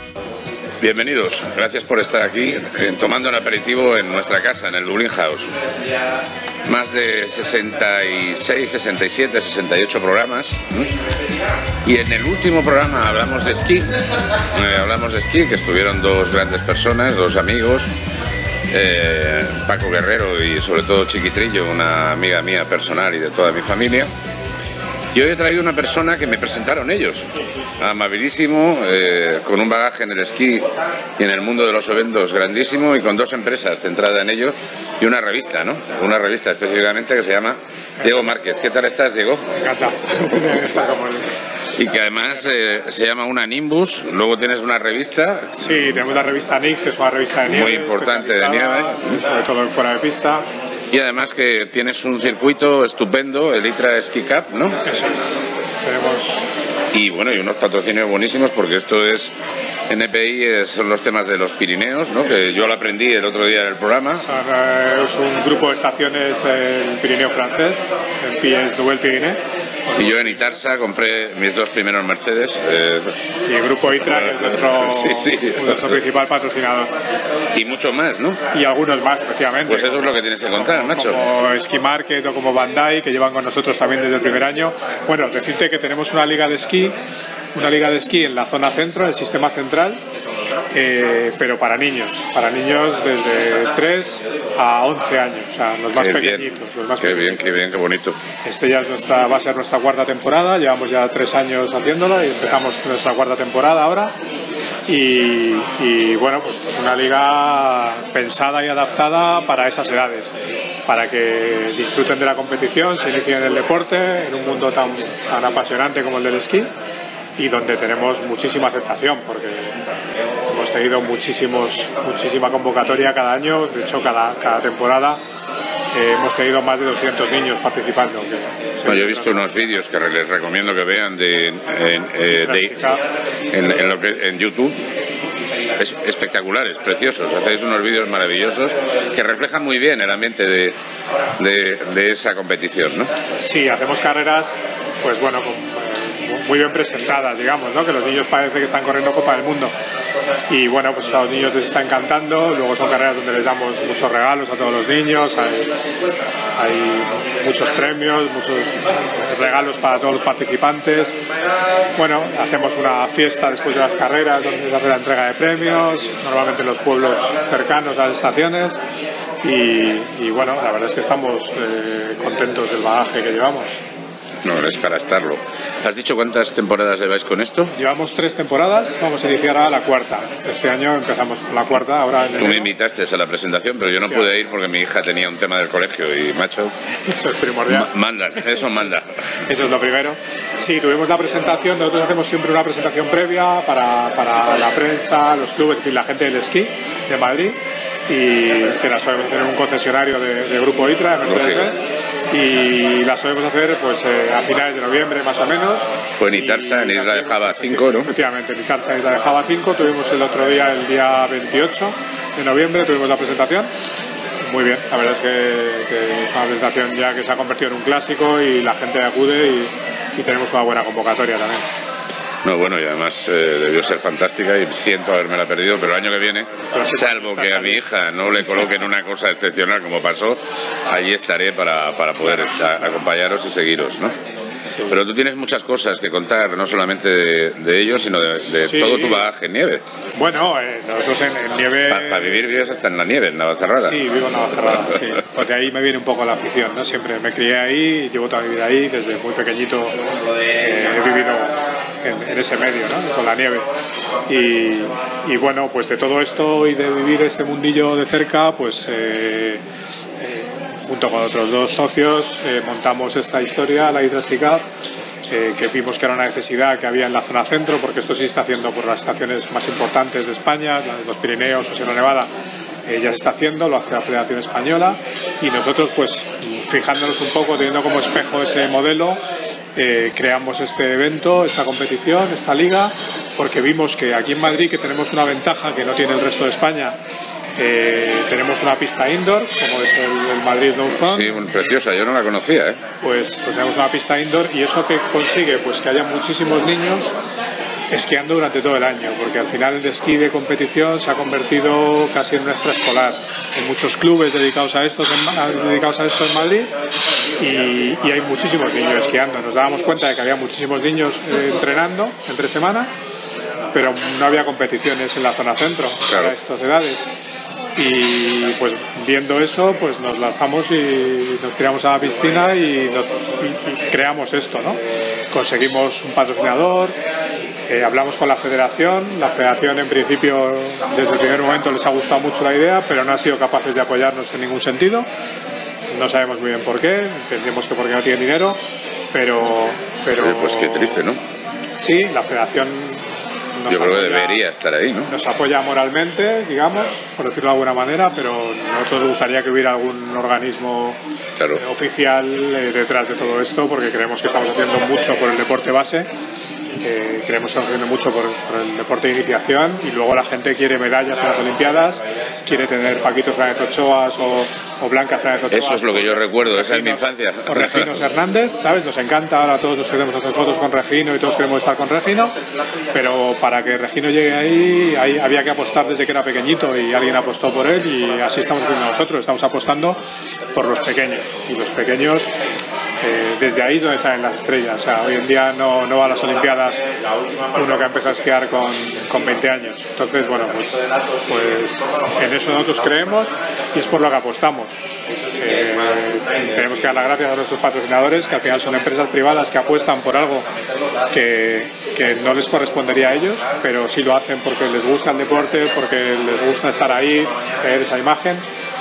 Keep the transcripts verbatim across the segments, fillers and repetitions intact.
Bienvenidos, gracias por estar aquí eh, tomando un aperitivo en nuestra casa, en el Dublin House. Más de sesenta y seis, sesenta y siete, sesenta y ocho programas. ¿eh? Y en el último programa hablamos de esquí, eh, hablamos de esquí, que estuvieron dos grandes personas, dos amigos, eh, Paco Guerrero y sobre todo Chiquitrillo, una amiga mía personal y de toda mi familia. Y hoy he traído una persona que me presentaron ellos, amabilísimo, eh, con un bagaje en el esquí y en el mundo de los eventos grandísimo y con dos empresas centradas en ello y una revista, ¿no? Una revista específicamente que se llama Diego Márquez. ¿Qué tal estás, Diego? Encantado. Y que además eh, se llama una Nimbus, luego tienes una revista. Sí, tenemos la revista Nix, es una revista de nieve. Muy importante de nieve. Sobre todo en fuera de pista. Y además que tienes un circuito estupendo, el Itra Ski Cup, ¿no? Eso es. Tenemos... Y bueno, y unos patrocinios buenísimos porque esto es... N P I son los temas de los Pirineos, ¿no? Que yo lo aprendí el otro día en el programa. Son, eh, es un grupo de estaciones en Pirineo francés, en Pies Nouvelle Pyrénées. Y yo en Itarsa compré mis dos primeros Mercedes. Eh, y el grupo Itra, que es nuestro, sí, sí. nuestro principal patrocinador. Y mucho más, ¿no? Y algunos más, efectivamente. Pues eso es lo que tienes que contar, como, macho. Como Ski Market o como Bandai, que llevan con nosotros también desde el primer año. Bueno, decirte que tenemos una liga de esquí, una liga de esquí en la zona centro, el sistema central, eh, pero para niños, para niños desde tres a once años, o sea, los más qué pequeñitos. Bien. Los más qué pequeños. bien, qué bien, qué bonito. Este ya es nuestra, va a ser nuestra cuarta temporada, llevamos ya tres años haciéndola y empezamos nuestra cuarta temporada ahora. Y, y bueno, pues una liga pensada y adaptada para esas edades, para que disfruten de la competición, se inicien en el deporte, en un mundo tan, tan apasionante como el del esquí y donde tenemos muchísima aceptación, porque hemos tenido muchísimos, muchísima convocatoria cada año, de hecho cada, cada temporada. Eh, hemos tenido más de doscientos niños participando. Que no, yo he visto unos vídeos que les recomiendo que vean de, en, eh, de, en, en, lo que, en YouTube. Es, espectaculares, preciosos. Hacéis unos vídeos maravillosos que reflejan muy bien el ambiente de, de, de esa competición, ¿no? Sí, hacemos carreras, pues bueno, muy bien presentadas, digamos, ¿no? Que los niños parece que están corriendo Copa del Mundo. Y bueno, pues a los niños les está encantando. Luego son carreras donde les damos muchos regalos a todos los niños, hay, hay muchos premios, muchos regalos para todos los participantes. Bueno, hacemos una fiesta después de las carreras donde se hace la entrega de premios, normalmente en los pueblos cercanos a las estaciones. Y, y bueno, la verdad es que estamos eh, contentos del bagaje que llevamos. No, es para estarlo. ¿Has dicho cuántas temporadas lleváis con esto? Llevamos tres temporadas, vamos a iniciar a la cuarta. Este año empezamos con la cuarta, ahora en Tú me invitaste a la presentación, pero yo no pude ir porque mi hija tenía un tema del colegio y, macho... Eso es primordial. Manda, eso manda. Eso es lo primero. Sí, tuvimos la presentación, nosotros hacemos siempre una presentación previa para, para la prensa, los clubes, en fin, la gente del esquí de Madrid, y que la solemos hacer en un concesionario de, de Grupo Itra, de Mercedes, y la solemos hacer pues eh, a finales de noviembre más o menos. Fue en Itarsa, en Isla de Java cinco, ¿no? Efectivamente, en Itarsa, en Isla de Java cinco, tuvimos el otro día, el día veintiocho de noviembre, tuvimos la presentación. Muy bien, la verdad es que, que es una presentación ya que se ha convertido en un clásico y la gente acude y, y tenemos una buena convocatoria también. No, bueno, y además eh, debió ser fantástica y siento habérmela perdido, pero el año que viene, salvo que a mi hija no le coloquen una cosa excepcional como pasó, allí estaré para, para poder estar, acompañaros y seguiros, ¿no? Sí. Pero tú tienes muchas cosas que contar, no solamente de, de ellos, sino de, de sí. todo tu bagaje en nieve. Bueno, eh, nosotros en, en nieve... Para pa vivir vives hasta en la nieve, en Navacerrada. Sí, vivo en Navacerrada, sí. Porque ahí me viene un poco la afición, ¿no? Siempre me crié ahí y llevo toda mi vida ahí, desde muy pequeñito eh, he vivido en, en ese medio, ¿no? Con la nieve. Y, y bueno, pues de todo esto y de vivir este mundillo de cerca, pues... Eh, junto con otros dos socios eh, montamos esta historia, la Itra Ski Cup, eh, que vimos que era una necesidad que había en la zona centro, porque esto sí se está haciendo por las estaciones más importantes de España, los Pirineos o Sierra Nevada, eh, ya se está haciendo, lo hace la Federación Española, y nosotros pues fijándonos un poco, teniendo como espejo ese modelo, eh, creamos este evento, esta competición, esta liga, porque vimos que aquí en Madrid, que tenemos una ventaja que no tiene el resto de España. Eh, tenemos una pista indoor, como es el, el Madrid Snow Zone. Sí, preciosa, yo no la conocía, ¿eh? Pues, pues tenemos una pista indoor y eso que consigue, pues que haya muchísimos niños esquiando durante todo el año, porque al final el esquí de competición se ha convertido casi en una extraescolar. Hay muchos clubes dedicados a esto en, dedicados a esto en Madrid y, y hay muchísimos niños esquiando. Nos dábamos cuenta de que había muchísimos niños eh, entrenando entre semana, pero no había competiciones en la zona centro claro. para estas edades. Y pues viendo eso, pues nos lanzamos y nos tiramos a la piscina y, nos, y, y creamos esto, ¿no? Conseguimos un patrocinador, eh, hablamos con la federación. La federación en principio desde el primer momento les ha gustado mucho la idea, pero no han sido capaces de apoyarnos en ningún sentido. No sabemos muy bien por qué, entendemos que porque no tienen dinero, pero... pero eh, pues qué triste, ¿no? Sí, la federación... Yo creo que debería estar ahí, ¿no? Nos apoya moralmente, digamos, por decirlo de alguna manera, pero a nosotros nos gustaría que hubiera algún organismo claro. eh, oficial eh, detrás de todo esto, porque creemos que estamos haciendo mucho por el deporte base, eh, creemos que estamos haciendo mucho por, por el deporte de iniciación, y luego la gente quiere medallas en las Olimpiadas, quiere tener Paquito Fernández Ochoas o, o Blanca Fernández Ochoa. Eso es lo que yo recuerdo, esa es mi infancia. O Reginos Hernández, ¿sabes? Nos encanta, ahora todos nos queremos hacer fotos con Regino y todos queremos estar con Regino, pero para que Regino llegue ahí, ahí había que apostar desde que era pequeñito y alguien apostó por él y así estamos haciendo nosotros, estamos apostando por los pequeños y los pequeños eh, desde ahí es donde salen las estrellas. O sea, hoy en día no, no va a las Olimpiadas uno que ha empezado a esquiar con, con veinte años. Entonces, bueno, pues, pues en eso nosotros creemos y es por lo que apostamos. Eh, tenemos que dar las gracias a nuestros patrocinadores, que al final son empresas privadas que apuestan por algo que, que no les correspondería a ellos, pero sí lo hacen porque les gusta el deporte, porque les gusta estar ahí, tener esa imagen.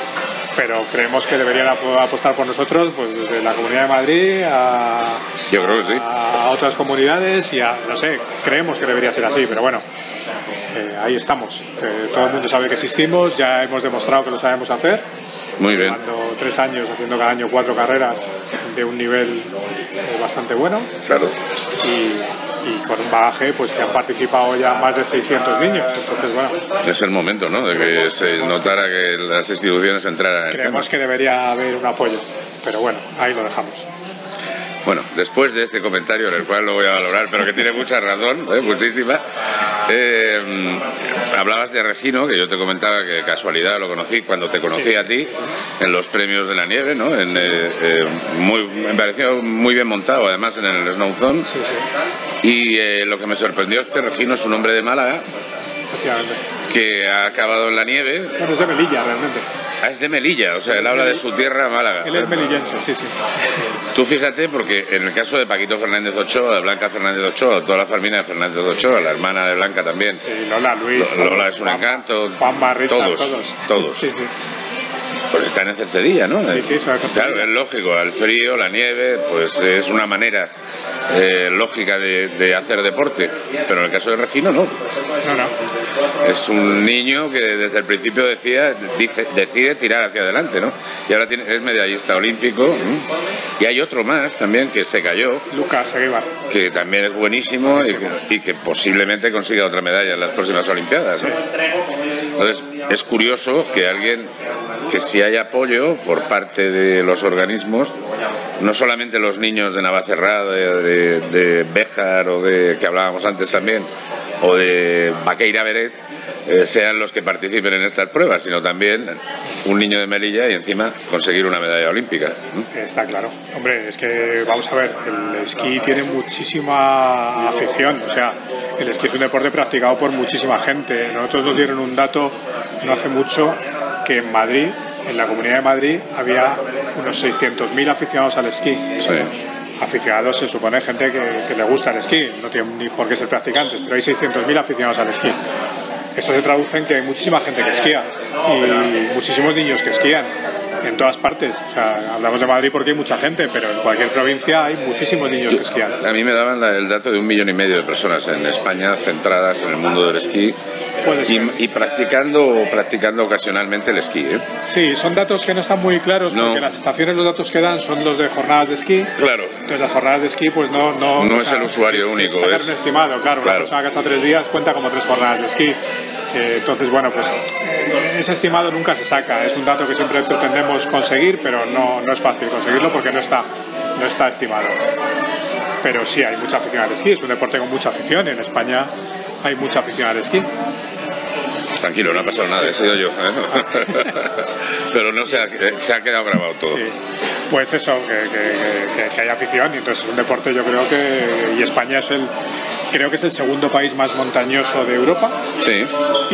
Pero creemos que deberían apostar por nosotros, pues desde la Comunidad de Madrid a, Yo creo que sí. a otras comunidades y a, no sé, creemos que debería ser así, pero bueno, eh, ahí estamos. Eh, todo el mundo sabe que existimos, ya hemos demostrado que lo sabemos hacer. Muy bien. Llevando tres años, haciendo cada año cuatro carreras de un nivel eh, bastante bueno. Claro. Y, y con un bagaje pues que han participado ya más de seiscientos niños. Entonces, bueno. Es el momento, ¿no? De que se notara que las instituciones entraran en el Creemos tema. que debería haber un apoyo, pero bueno, ahí lo dejamos. Bueno, después de este comentario, en el cual lo voy a valorar, pero que tiene mucha razón, ¿eh? muchísima, eh, hablabas de Regino, que yo te comentaba que de casualidad lo conocí cuando te conocí sí. a ti, en los premios de la nieve, ¿no? En, eh, eh, muy, me pareció muy bien montado, además en el Snow Zone, sí, sí. y eh, lo que me sorprendió es que Regino es un hombre de Málaga, que ha acabado en la nieve. Bueno, es de Melilla, realmente. Ah, es de Melilla, o sea, él habla de su tierra, Málaga. Él es melillense, sí, sí. Tú fíjate, porque en el caso de Paquito Fernández Ochoa, de Blanca Fernández Ochoa, toda la familia de Fernández Ochoa, la hermana de Blanca también. Sí, Lola, Luis. Lola, Lola es un Juan, encanto. Juan Barricha, todos, todos. Todos. Sí, sí. Pues están en Cercedilla, ¿no? Sí, sí, son Claro, es lógico, el frío, la nieve, pues es una manera eh, lógica de, de hacer deporte, pero en el caso de Regino no. No, no. Es un niño que desde el principio decía, dice, decide tirar hacia adelante, ¿no? Y ahora tiene, es medallista olímpico. ¿no? Y hay otro más también que se cayó. Lucas Aguilar. Que también es buenísimo, buenísimo. Y, que, y que posiblemente consiga otra medalla en las próximas Olimpiadas. ¿no? Sí. Entonces, es curioso que alguien, que si hay apoyo por parte de los organismos, no solamente los niños de Navacerrada, de, de, de Béjar o de que hablábamos antes también, o de Baqueira Beret, eh, sean los que participen en estas pruebas, sino también un niño de Melilla y encima conseguir una medalla olímpica. ¿no? Está claro. Hombre, es que vamos a ver, el esquí tiene muchísima afición, o sea, el esquí es un deporte practicado por muchísima gente. Nosotros nos dieron un dato no hace mucho que en Madrid, en la Comunidad de Madrid, había unos seiscientos mil aficionados al esquí. Sí. Aficionados se supone gente que, que le gusta el esquí, no tiene ni por qué ser practicantes, pero hay seiscientos mil aficionados al esquí. Esto se traduce en que hay muchísima gente que esquía y muchísimos niños que esquían en todas partes. O sea, hablamos de Madrid porque hay mucha gente, pero en cualquier provincia hay muchísimos niños que esquían. A mí me daban la, el dato de un millón y medio de personas en España centradas en el mundo del esquí y, y practicando practicando ocasionalmente el esquí. ¿eh? Sí, son datos que no están muy claros porque no. las estaciones los datos que dan son los de jornadas de esquí. Claro. Entonces las jornadas de esquí pues no... No, no o es sea, el usuario es, único. Es sacar es... un estimado, claro. claro. Una persona que está tres días cuenta como tres jornadas de esquí. Eh, entonces, bueno, pues eh, ese estimado nunca se saca. Es un dato que siempre pretendemos conseguir, pero no, no es fácil conseguirlo porque no está, no está estimado. pero sí hay mucha afición al esquí, es un deporte con mucha afición, y en España hay mucha afición al esquí. Tranquilo, no ha pasado nada, he sido yo, ¿eh? Pero no se ha, se ha quedado grabado todo. Sí. Pues eso, que, que, que, que hay afición, y entonces es un deporte, yo creo que, y España es el, creo que es el segundo país más montañoso de Europa. Sí. Y,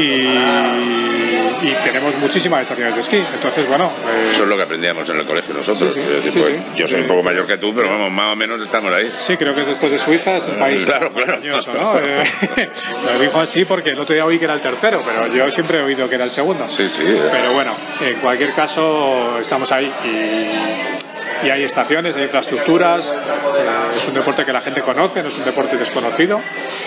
y tenemos muchísimas estaciones de esquí, entonces bueno... Eh... Eso es lo que aprendíamos en el colegio nosotros. Sí, sí, decir, sí, pues, sí. Yo soy un poco mayor que tú, pero vamos, más o menos estamos ahí. Sí, creo que es después de Suiza, es el país claro, más montañoso, claro. ¿no? Eh, lo dijo así porque el otro día oí que era el tercero, pero yo siempre he oído que era el segundo. Sí, sí. Eh. Pero bueno, en cualquier caso estamos ahí y, y hay estaciones, hay infraestructuras, eh, es un deporte que la gente conoce, no es un deporte desconocido.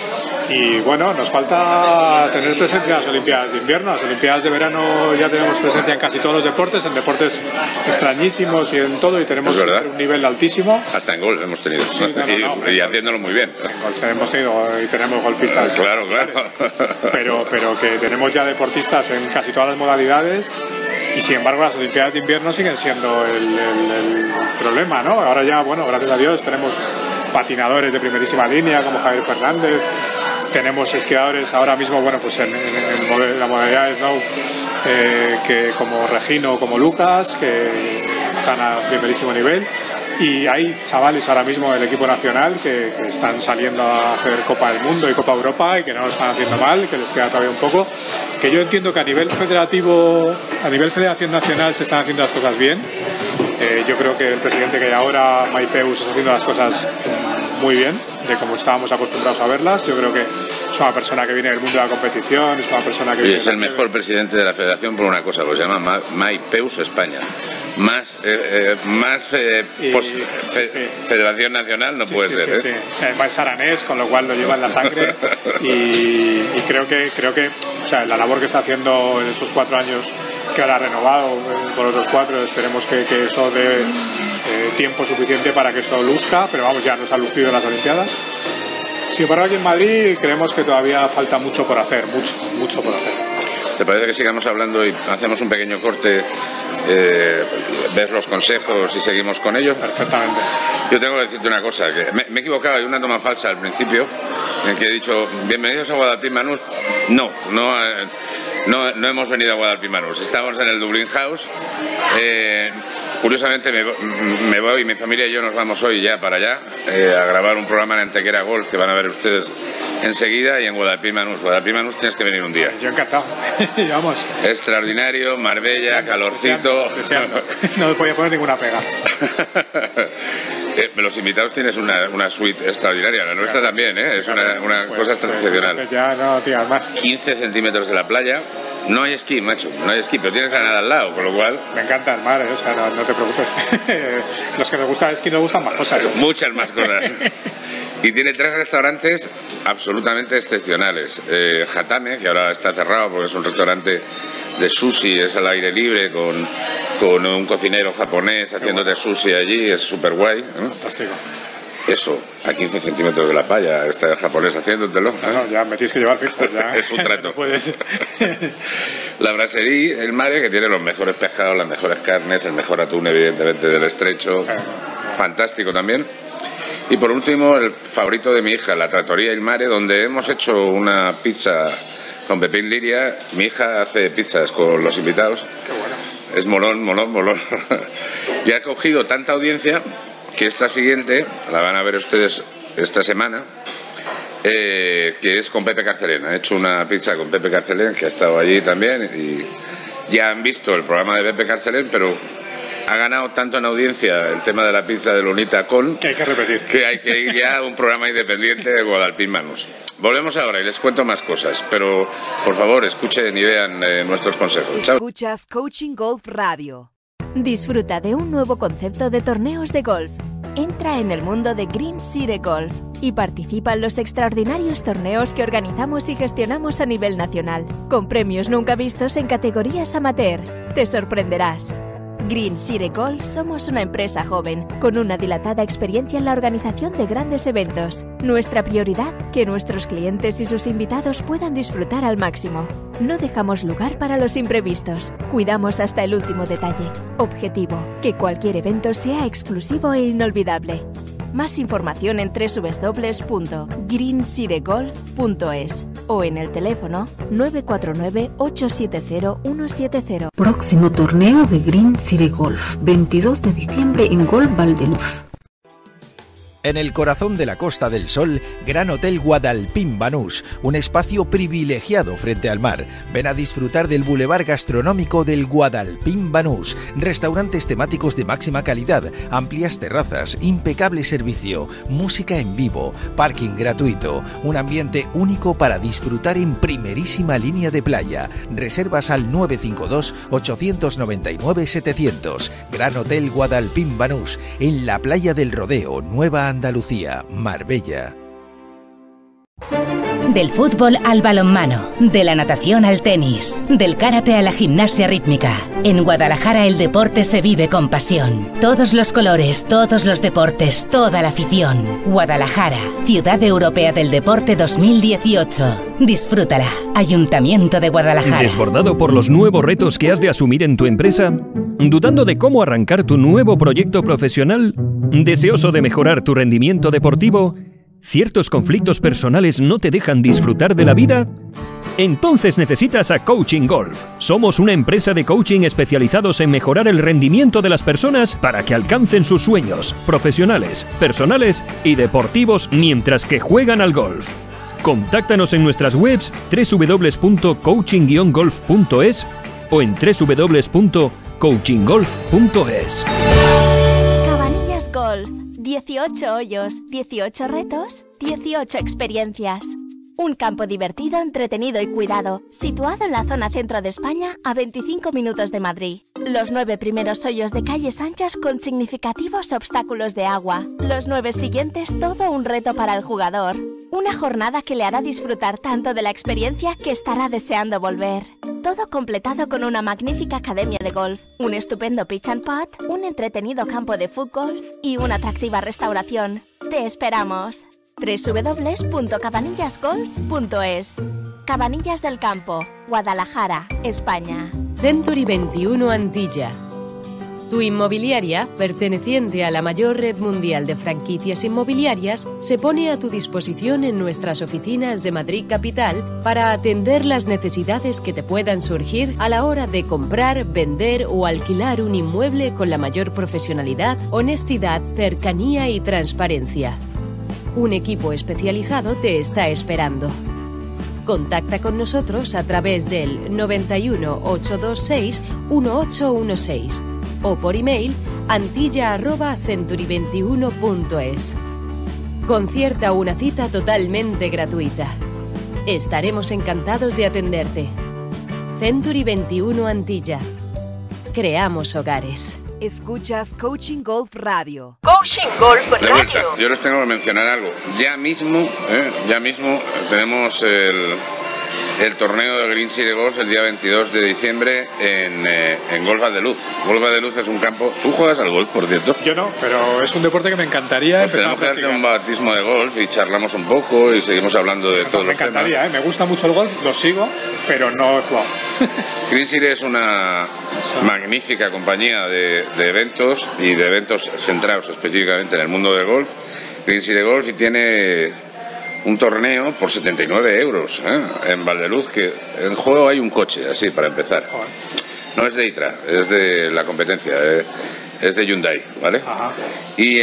Y bueno, nos falta tener presencia en las Olimpiadas de invierno. Las Olimpiadas de verano ya tenemos presencia en casi todos los deportes, en deportes extrañísimos y en todo, y tenemos un nivel altísimo. Hasta en golf hemos tenido, sí, no, y, no, no, y haciéndolo muy bien. En golf hemos tenido y tenemos golfistas. Claro, claro. Pero, pero que tenemos ya deportistas en casi todas las modalidades. Y sin embargo las Olimpiadas de invierno siguen siendo el, el, el problema, ¿no? Ahora ya, bueno, gracias a Dios tenemos patinadores de primerísima línea como Javier Fernández, tenemos esquiadores ahora mismo, bueno, pues en, en, en la modalidad de snow, eh, que como Regino o como Lucas, que están a primerísimo nivel. Y hay chavales ahora mismo del equipo nacional que, que están saliendo a hacer Copa del Mundo y Copa Europa y que no lo están haciendo mal, que les queda todavía un poco. Que yo entiendo que a nivel federativo, a nivel Federación Nacional se están haciendo las cosas bien. Eh, yo creo que el presidente que hay ahora, Maipeus, está haciendo las cosas muy bien, de como estábamos acostumbrados a verlas. Yo creo que es una persona que viene del mundo de la competición, es una persona que... Y viene es el mejor presidente de la federación por una cosa, lo llama Maipeus España. Más, eh, eh, más eh, y, pos, sí, fe, sí. Federación Nacional no sí, puede sí, ser. Sí, ¿eh? sí. Además es aranés, con lo cual lo lleva en la sangre. y, y creo que, creo que o sea, la labor que está haciendo en estos cuatro años, que ahora ha renovado eh, por otros cuatro, esperemos que, que eso dé eh, tiempo suficiente para que esto luzca, pero vamos, ya nos ha lucido en las Olimpiadas. Sin embargo, aquí en Madrid creemos que todavía falta mucho por hacer, mucho, mucho por hacer. ¿Te parece que sigamos hablando y hacemos un pequeño corte, eh, ves los consejos y seguimos con ellos? Perfectamente. Yo tengo que decirte una cosa, que me, me he equivocado, hay una toma falsa al principio, en que he dicho, bienvenidos a Guadalpín Manús. No, no, eh, no, no hemos venido a Guadalpín Manús, estamos en el Dublin House. Eh, curiosamente me, me voy, mi familia y yo nos vamos hoy ya para allá, eh, a grabar un programa en Antequera Golf, que van a ver ustedes enseguida, y en Guadalpín Manús. Guadalpín Manús tienes que venir un día. Yo encantado. Vamos. Extraordinario, Marbella, deseando, calorcito. Deseando, deseando. No me podía poner ninguna pega. eh, los invitados tienes una, una suite extraordinaria, la nuestra claro, también, ¿eh? Es claro, una, una pues, cosa excepcional. Pues ya no digas más. quince centímetros de la playa. No hay esquí, macho, no hay esquí, pero tienes Granada al lado, con lo cual... Me encanta el mar, ¿eh? O sea, no, no te preocupes. Los que nos gusta el esquí nos gustan más cosas. Muchas más cosas. Y tiene tres restaurantes absolutamente excepcionales. Eh, Hatame, que ahora está cerrado porque es un restaurante de sushi, es al aire libre, con, con un cocinero japonés haciéndote bueno. sushi allí, es súper guay. ¿no? Fantástico. Eso, a quince centímetros de la playa, está el japonés haciéndotelo. ¿eh? No, no, ya me tienes que llevar fijo. Ya. Es un trato. No puedes. La Brasserie, el Mare, que tiene los mejores pescados, las mejores carnes, el mejor atún, evidentemente, del estrecho. Eh. Fantástico también. Y por último, el favorito de mi hija, la Trattoria Il Mare, donde hemos hecho una pizza con Pepín Liria. Mi hija hace pizzas con los invitados. Qué bueno. Es molón, molón, molón. Y ha cogido tanta audiencia que esta siguiente, la van a ver ustedes esta semana, eh, que es con Pepe Carcelén. Ha hecho una pizza con Pepe Carcelén, que ha estado allí también, y ya han visto el programa de Pepe Carcelén, pero ha ganado tanto en audiencia el tema de la pizza de Lunita con... Que hay que repetir. Que hay que ir ya a un programa independiente de Guadalpín Manús. Volvemos ahora y les cuento más cosas, pero por favor escuchen y vean eh, nuestros consejos. Chao. Escuchas Coaching Golf Radio. Disfruta de un nuevo concepto de torneos de golf. Entra en el mundo de Green City Golf y participa en los extraordinarios torneos que organizamos y gestionamos a nivel nacional, con premios nunca vistos en categorías amateur. Te sorprenderás. Green City Golf somos una empresa joven, con una dilatada experiencia en la organización de grandes eventos. Nuestra prioridad, que nuestros clientes y sus invitados puedan disfrutar al máximo. No dejamos lugar para los imprevistos. Cuidamos hasta el último detalle. Objetivo, que cualquier evento sea exclusivo e inolvidable. Más información en doble u doble u doble u punto green city golf punto es o en el teléfono nueve cuatro nueve, ocho siete cero, uno siete cero. Próximo torneo de Green City Golf, veintidós de diciembre en Golf Valdeluz. En el corazón de la Costa del Sol, Gran Hotel Guadalpín Banús, un espacio privilegiado frente al mar. Ven a disfrutar del bulevar gastronómico del Guadalpín Banús, restaurantes temáticos de máxima calidad, amplias terrazas, impecable servicio, música en vivo, parking gratuito, un ambiente único para disfrutar en primerísima línea de playa. Reservas al nueve cinco dos, ocho nueve nueve, setecientos. Gran Hotel Guadalpín Banús, en la playa del Rodeo, Nueva Andalucía, Marbella. Del fútbol al balonmano, de la natación al tenis, del karate a la gimnasia rítmica. En Guadalajara el deporte se vive con pasión. Todos los colores, todos los deportes, toda la afición. Guadalajara, Ciudad Europea del Deporte dos mil dieciocho. Disfrútala. Ayuntamiento de Guadalajara. ¿Desbordado por los nuevos retos que has de asumir en tu empresa? ¿Dudando de cómo arrancar tu nuevo proyecto profesional? ¿Deseoso de mejorar tu rendimiento deportivo? ¿Ciertos conflictos personales no te dejan disfrutar de la vida? Entonces necesitas a Coaching Golf. Somos una empresa de coaching especializados en mejorar el rendimiento de las personas para que alcancen sus sueños profesionales, personales y deportivos mientras que juegan al golf. Contáctanos en nuestras webs doble u doble u doble u punto coaching guion golf punto es o en doble u doble u doble u punto coaching golf punto es. Cabanillas Golf. dieciocho hoyos, dieciocho retos, dieciocho experiencias. Un campo divertido, entretenido y cuidado, situado en la zona centro de España, a veinticinco minutos de Madrid. Los nueve primeros hoyos de calles anchas con significativos obstáculos de agua. Los nueve siguientes, todo un reto para el jugador. Una jornada que le hará disfrutar tanto de la experiencia que estará deseando volver. Todo completado con una magnífica academia de golf, un estupendo pitch and putt, un entretenido campo de fútbol y una atractiva restauración. ¡Te esperamos! doble u doble u doble u punto cabanillas golf punto es. Cabanillas del Campo, Guadalajara, España. Century veintiuno Antilla. Tu inmobiliaria, perteneciente a la mayor red mundial de franquicias inmobiliarias, se pone a tu disposición en nuestras oficinas de Madrid Capital para atender las necesidades que te puedan surgir a la hora de comprar, vender o alquilar un inmueble con la mayor profesionalidad, honestidad, cercanía y transparencia. Un equipo especializado te está esperando. Contacta con nosotros a través del noventa y uno, ochocientos veintiséis, dieciocho dieciséis o por email antilla arroba century veintiuno punto es. Concierta una cita totalmente gratuita. Estaremos encantados de atenderte. Century veintiuno Antilla. Creamos hogares. Escuchas Coaching Golf Radio. Coaching Golf Radio. De vuelta, yo les tengo que mencionar algo. Ya mismo, eh, ya mismo tenemos el, el torneo de Green City Golf el día veintidós de diciembre en, eh, en Golf Valdeluz. Golf Valdeluz es un campo... ¿Tú juegas al golf, por cierto? Yo no, pero es un deporte que me encantaría Pues empezar tenemos que a darte practicar. un bautismo de golf y charlamos un poco y seguimos hablando de todos Me los temas. encantaría, ¿eh? Me gusta mucho el golf, lo sigo, pero no he jugado. Green City es una magnífica compañía de, de eventos y de eventos centrados específicamente en el mundo del golf. Green City Golf y tiene un torneo por setenta y nueve euros ¿eh? en Valdeluz, que en juego hay un coche, así para empezar. No es de ITRA, es de la competencia, eh, es de Hyundai, ¿vale? Ajá. Y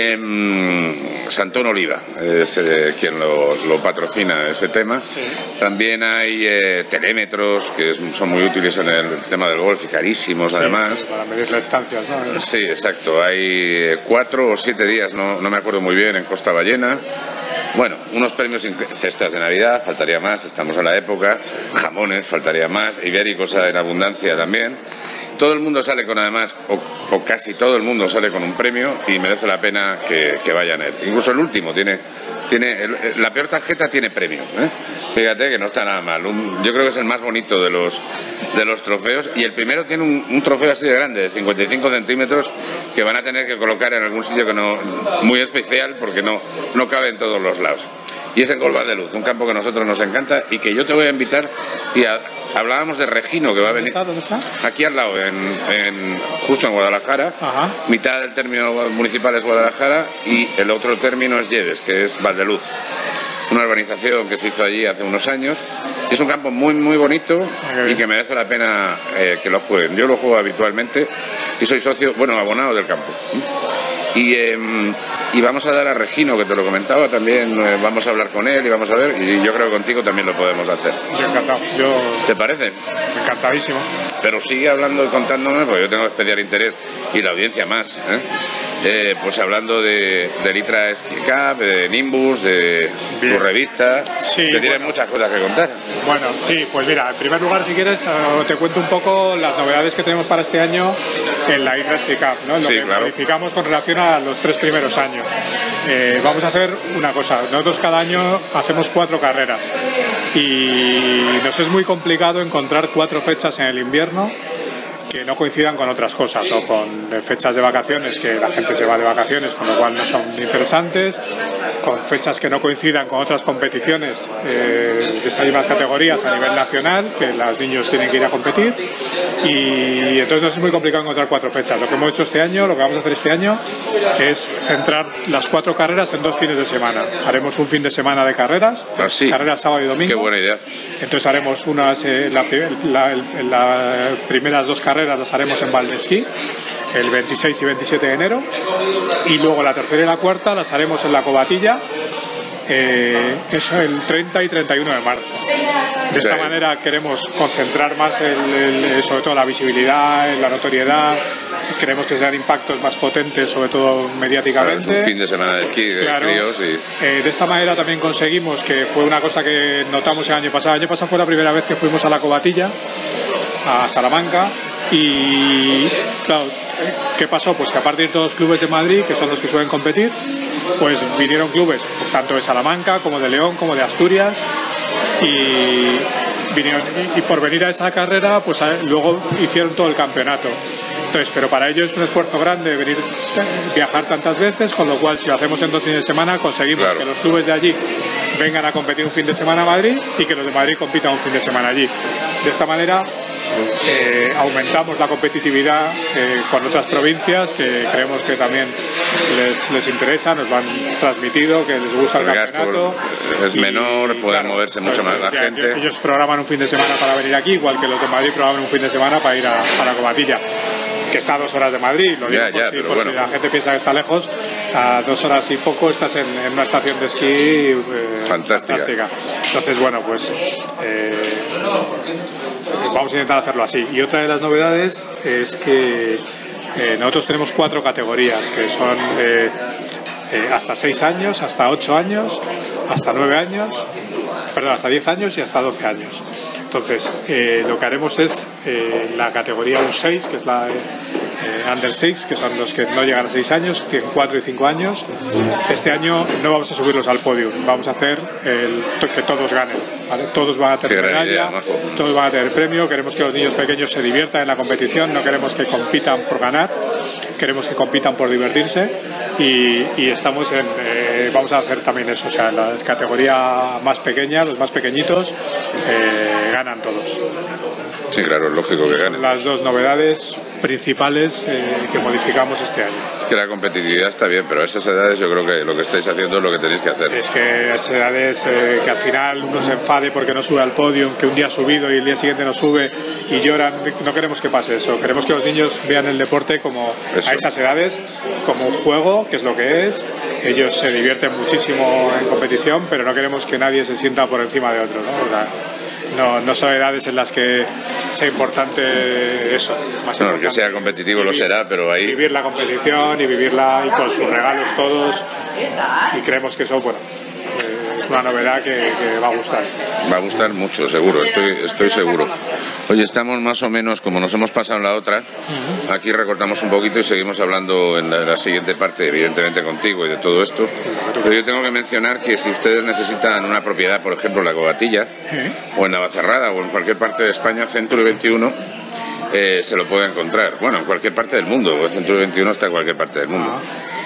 en Santón Oliva es eh, quien lo, lo patrocina ese tema. Sí. También hay eh, telémetros que es- son muy útiles en el tema del golf y carísimos Sí, además. sí, para medir las distancias, ¿no? Sí, exacto. Hay eh, cuatro o siete días, no, no me acuerdo muy bien, en Costa Ballena. Bueno, unos premios, incre- cestas de Navidad, faltaría más, estamos en la época. Jamones, faltaría más. Ibéricos en abundancia también. Todo el mundo sale con, además, o, o casi todo el mundo sale con un premio y merece la pena que, que vayan a él. Incluso el último tiene, tiene el- la peor tarjeta tiene premio. ¿eh? Fíjate que no está nada mal. Un- yo creo que es el más bonito de los, de los trofeos y el primero tiene un, un trofeo así de grande, de cincuenta y cinco centímetros, que van a tener que colocar en algún sitio que no, muy especial porque no, no cabe en todos los lados. y es en Golf Valdeluz, un campo que a nosotros nos encanta y que yo te voy a invitar. Y a, hablábamos de Regino, que va a venir. ¿Dónde está? Aquí al lado, en, en, justo en Guadalajara. Ajá. Mitad del término municipal es Guadalajara y el otro término es Lleves, que es Valdeluz. Una urbanización que se hizo allí hace unos años. Es un campo muy muy bonito y que merece la pena eh, que lo jueguen. Yo lo juego habitualmente y soy socio, bueno, abonado del campo. Y, eh, y vamos a dar a Regino, que te lo comentaba, también eh, vamos a hablar con él y vamos a ver, y yo creo que contigo también lo podemos hacer. Yo encantado. Yo... ¿Te parece? Encantadísimo. Pero sigue hablando y contándome, porque yo tengo especial interés, y la audiencia más, ¿eh? Eh, pues hablando de, de Litra Ski Cup, de Nimbus, de Bien. tu revista, sí, que tiene bueno. muchas cosas que contar. Bueno, sí, pues mira, en primer lugar, si quieres, uh, te cuento un poco las novedades que tenemos para este año en la Litra Ski Cup, ¿no? Lo sí, que claro. modificamos con relación a los tres primeros años. Eh, vamos a hacer una cosa, nosotros cada año hacemos cuatro carreras y nos es muy complicado encontrar cuatro fechas en el invierno que no coincidan con otras cosas o con fechas de vacaciones, que la gente se va de vacaciones, con lo cual no son interesantes, con fechas que no coincidan con otras competiciones eh, de esas mismas categorías a nivel nacional, que los niños tienen que ir a competir, y entonces nos es muy complicado encontrar cuatro fechas. Lo que hemos hecho este año, lo que vamos a hacer este año es centrar las cuatro carreras en dos fines de semana. Haremos un fin de semana de carreras, ah, sí. carreras sábado y domingo. Qué buena idea. Entonces haremos unas, eh, la, la, la, las primeras dos carreras las haremos en Valdesquí el veintiséis y veintisiete de enero, y luego la tercera y la cuarta las haremos en la Covatilla, eh, eso el treinta y treinta y uno de marzo. De esta sí. manera queremos concentrar más el, el, sobre todo la visibilidad, la notoriedad. Queremos que sean impactos más potentes, sobre todo mediáticamente. Claro, es un fin de semana de esquí, de claro. críos y... eh, de esta manera también conseguimos, que fue una cosa que notamos el año pasado. El año pasado fue la primera vez que fuimos a la Covatilla, a Salamanca, y claro, ¿qué pasó? Pues que a partir de todos los clubes de Madrid, que son los que suelen competir, pues vinieron clubes pues tanto de Salamanca como de León como de Asturias, y vinieron, y, y por venir a esa carrera pues a, luego hicieron todo el campeonato. Entonces, pero para ello es un esfuerzo grande venir, viajar tantas veces, con lo cual si lo hacemos en dos fines de semana conseguimos claro. que los clubes de allí vengan a competir un fin de semana a Madrid y que los de Madrid compitan un fin de semana allí. De esta manera eh, aumentamos la competitividad eh, con otras provincias que creemos que también les, les interesa, nos lo han transmitido, que les gusta el, el campeonato. Es y, menor, puede claro, moverse mucho más la gente. Ellos, ellos programan un fin de semana para venir aquí, igual que los de Madrid programan un fin de semana para ir a, a la Covatilla, que está a dos horas de Madrid, lo digo ya, por, ya, si, por bueno. si la gente piensa que está lejos, a dos horas y poco estás en, en una estación de esquí eh, fantástica. fantástica. Entonces, bueno, pues eh, vamos a intentar hacerlo así. Y otra de las novedades es que eh, nosotros tenemos cuatro categorías, que son eh, eh, hasta seis años, hasta ocho años, hasta nueve años, perdón, hasta diez años y hasta doce años. Entonces, eh, lo que haremos es eh, la categoría U seis, que es la eh, Under seis, que son los que no llegan a seis años, tienen cuatro y cinco años. Este año no vamos a subirlos al podio, vamos a hacer el, que todos ganen, ¿vale? Todos van a tener medalla, todos van a tener premio. Queremos que los niños pequeños se diviertan en la competición, no queremos que compitan por ganar, queremos que compitan por divertirse, y, y estamos en, eh, vamos a hacer también eso, o sea, la categoría más pequeña, los más pequeñitos, eh, ganan todos. Sí, claro, es lógico que ganen. Las dos novedades principales eh, que modificamos este año. Es que la competitividad está bien, pero a esas edades yo creo que lo que estáis haciendo es lo que tenéis que hacer. Es que a esas edades eh, que al final uno se enfade porque no sube al podio, que un día ha subido y el día siguiente no sube y lloran, no queremos que pase eso. Queremos que los niños vean el deporte como eso. A esas edades, como un juego, que es lo que es. Ellos se divierten muchísimo en competición, pero no queremos que nadie se sienta por encima de otro, ¿no? O sea, No, no son edades en las que sea importante eso. Más no, importante que sea competitivo vivir, lo será, pero ahí... Vivir la competición y vivirla y con sus regalos todos. Y creemos que eso, bueno, eh, es una novedad que, que va a gustar. Va a gustar mucho, seguro, estoy, estoy seguro. Oye, estamos más o menos, como nos hemos pasado en la otra, uh-huh. aquí recortamos un poquito y seguimos hablando en la, la siguiente parte, evidentemente contigo y de todo esto. Pero yo tengo que mencionar que si ustedes necesitan una propiedad, por ejemplo en la Covatilla, uh-huh. o en Navacerrada, o en cualquier parte de España, Century veintiuno, eh, se lo puede encontrar. Bueno, en cualquier parte del mundo, Century veintiuno está en cualquier parte del mundo. Uh-huh.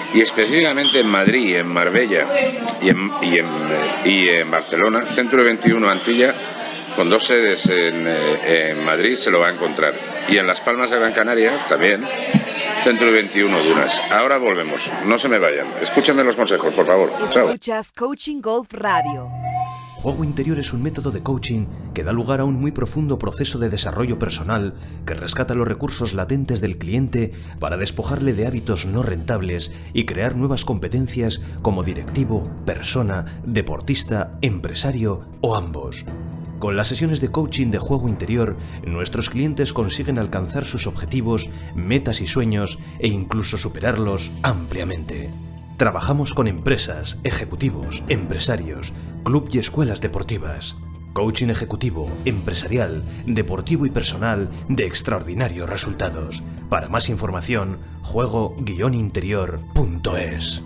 y específicamente en Madrid, en Marbella y en, y en, y en Barcelona, Century veintiuno Antilla, con dos sedes en, en Madrid, se lo va a encontrar. Y en Las Palmas de Gran Canaria también, Century veintiuno Dunas. Ahora volvemos, no se me vayan. Escúchenme los consejos, por favor. Chao. Escuchas Coaching Golf Radio. Juego Interior es un método de coaching que da lugar a un muy profundo proceso de desarrollo personal que rescata los recursos latentes del cliente para despojarle de hábitos no rentables y crear nuevas competencias como directivo, persona, deportista, empresario o ambos. Con las sesiones de coaching de Juego Interior, nuestros clientes consiguen alcanzar sus objetivos, metas y sueños e incluso superarlos ampliamente. Trabajamos con empresas, ejecutivos, empresarios, club y escuelas deportivas. Coaching ejecutivo, empresarial, deportivo y personal de extraordinarios resultados. Para más información, juego guion interior punto es.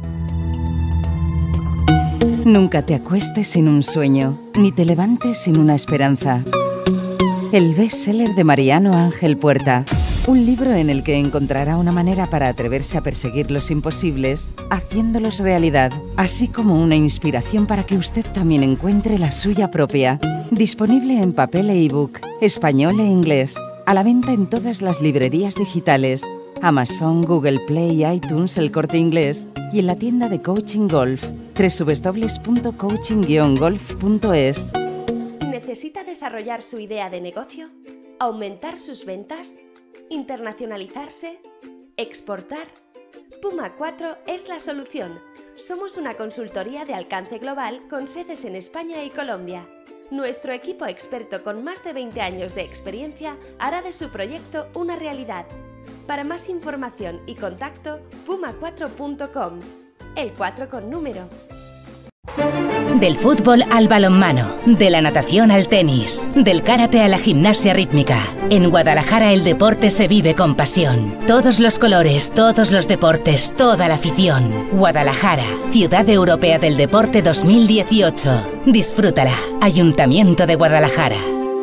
Nunca te acuestes sin un sueño, ni te levantes sin una esperanza. El bestseller de Mariano Ángel Puerta. Un libro en el que encontrará una manera para atreverse a perseguir los imposibles, haciéndolos realidad, así como una inspiración para que usted también encuentre la suya propia. Disponible en papel e ebook, español e inglés. A la venta en todas las librerías digitales, Amazon, Google Play, iTunes, El Corte Inglés y en la tienda de Coaching Golf, doble u doble u doble u punto coaching guion golf punto es. ¿Necesita desarrollar su idea de negocio? ¿Aumentar sus ventas? ¿Internacionalizarse? ¿Exportar? Puma cuatro es la solución. Somos una consultoría de alcance global con sedes en España y Colombia. Nuestro equipo experto con más de veinte años de experiencia hará de su proyecto una realidad. Para más información y contacto, puma cuatro punto com. El cuatro con número. Del fútbol al balonmano, de la natación al tenis, del karate a la gimnasia rítmica. En Guadalajara el deporte se vive con pasión. Todos los colores, todos los deportes, toda la afición. Guadalajara, Ciudad Europea del Deporte dos mil dieciocho. Disfrútala. Ayuntamiento de Guadalajara.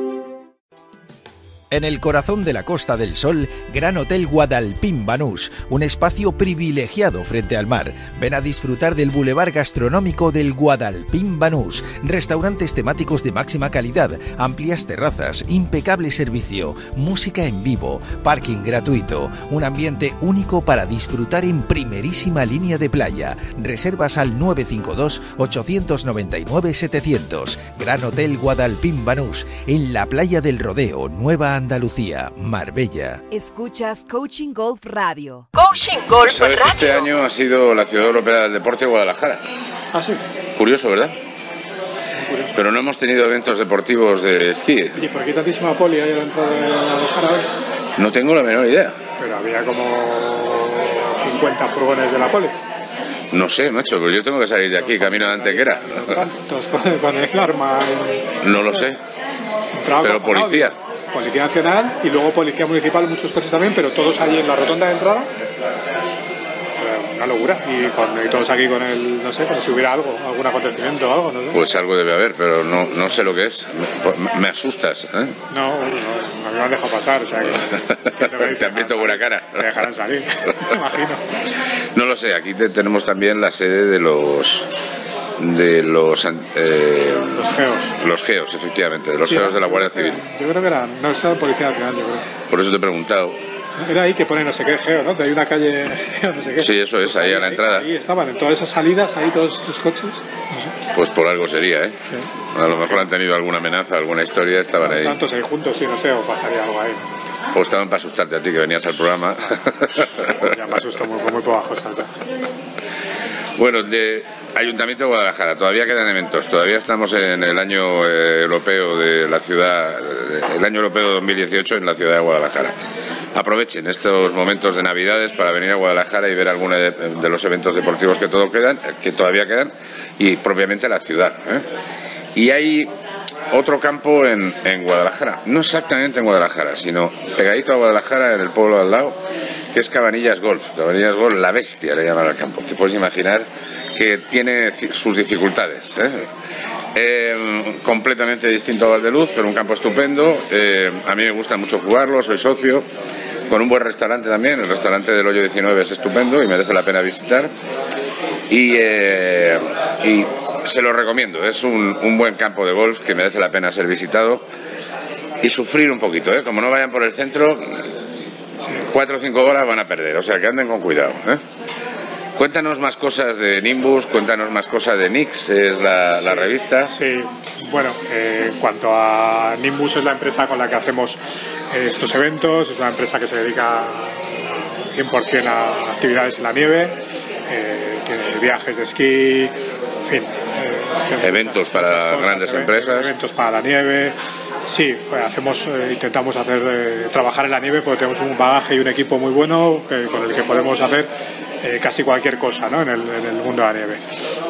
En el corazón de la Costa del Sol, Gran Hotel Guadalpín Banús, un espacio privilegiado frente al mar. Ven a disfrutar del bulevar gastronómico del Guadalpín Banús, restaurantes temáticos de máxima calidad, amplias terrazas, impecable servicio, música en vivo, parking gratuito, un ambiente único para disfrutar en primerísima línea de playa. Reservas al nueve cinco dos, ocho nueve nueve, setecientos. Gran Hotel Guadalpín Banús, en la playa del Rodeo, Nueva Andalucía, Marbella. Escuchas Coaching Golf Radio. Coaching Golf ¿Sabes? Radio. Este año ha sido la Ciudad Europea del Deporte Guadalajara. Ah, sí. Curioso, ¿verdad? Curioso. Pero no hemos tenido eventos deportivos de esquí. ¿Y por qué tantísima poli hay a la entrada de Guadalajara hoy? No tengo la menor idea. Pero había como cincuenta furgones de la poli. No sé, macho, pero yo tengo que salir de aquí, camino de Antequera. Todos con, con el arma. Y... No lo sé. Entraba pero policía. Policía Nacional y luego Policía Municipal, muchos coches también, pero todos allí en la rotonda de entrada. Una locura. Y, con, y todos aquí con el, no sé, como si hubiera algo, algún acontecimiento o algo, no sé. Pues algo debe haber, pero no, no sé lo que es. Me, me asustas, ¿eh? No, no, no me lo han dejado pasar, o sea que... que no te han visto buena cara. Te dejarán salir, me imagino. No lo sé, aquí te, tenemos también la sede de los... de los eh, los geos los geos efectivamente de los sí, geos de la Guardia Civil. Yo creo que era no es la Policía Nacional, yo creo. Por eso te he preguntado. Era ahí que pone no sé qué geo, ¿no? Que hay una calle geo, no sé qué. Sí, eso es, pues ahí, ahí a la entrada. Ahí, ahí estaban en todas esas salidas, ahí todos los coches. No sé. Pues por algo sería, ¿eh? Sí. A lo mejor han tenido alguna amenaza, alguna historia, estaban no, ahí. Están todos ahí juntos, sí, no sé, o pasaría algo ahí. O estaban para asustarte a ti que venías al programa. Ya me asustó muy, muy pocas cosas. Ya. Bueno, de Ayuntamiento de Guadalajara, todavía quedan eventos, todavía estamos en el año eh, europeo de la ciudad, el año europeo dos mil dieciocho en la ciudad de Guadalajara. Aprovechen estos momentos de Navidades para venir a Guadalajara y ver algunos de, de los eventos deportivos que, todo quedan, que todavía quedan y propiamente la ciudad, ¿eh? Y hay otro campo en, en Guadalajara, no exactamente en Guadalajara, sino pegadito a Guadalajara, en el pueblo al lado, que es Cabanillas Golf. Cabanillas Golf, la bestia le llaman al campo. Te puedes imaginar que tiene sus dificultades, ¿eh? Eh, completamente distinto a Valdeluz, pero un campo estupendo. Eh, a mí me gusta mucho jugarlo, soy socio. con un buen restaurante también. El restaurante del Hoyo diecinueve es estupendo y merece la pena visitar. Y, eh, y se lo recomiendo, es un, un buen campo de golf que merece la pena ser visitado y sufrir un poquito, ¿eh? Como no vayan por el centro, cuatro o cinco horas van a perder, o sea que anden con cuidado, ¿eh? Cuéntanos más cosas de Nimbus, cuéntanos más cosas de Nix, es la, la revista. Sí, bueno, eh, en cuanto a Nimbus, es la empresa con la que hacemos eh, estos eventos, es una empresa que se dedica cien por cien a actividades en la nieve, eh, tiene viajes de esquí, en fin. Eh, eventos para cosas, grandes eventos, empresas. Eventos para la nieve. Sí, pues hacemos, eh, intentamos hacer eh, trabajar en la nieve porque tenemos un bagaje y un equipo muy bueno que, con el que podemos hacer eh, casi cualquier cosa, ¿no? en, el, en el mundo de la nieve.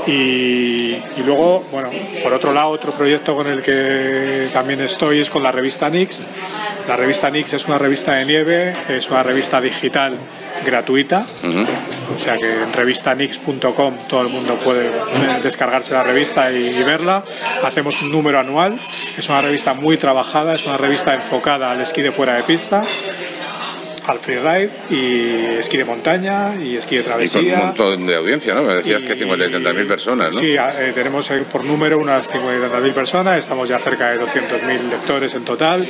Y, y luego, bueno, por otro lado, otro proyecto con el que también estoy es con la revista Nix. La revista Nix es una revista de nieve, es una revista digital gratuita, uh-huh. O sea que en revista nix punto com todo el mundo puede descargarse la revista y, y verla. Hacemos un número anual, es una revista muy trabajada, es una revista enfocada al esquí de fuera de pista, al freeride y esquí de montaña y esquí de travesía. Y con un montón de audiencia, ¿no? Me decías y, que cincuenta y treinta mil personas, ¿no? Sí, eh, tenemos eh, por número unas cincuenta y treinta mil personas, estamos ya cerca de doscientos mil lectores en total.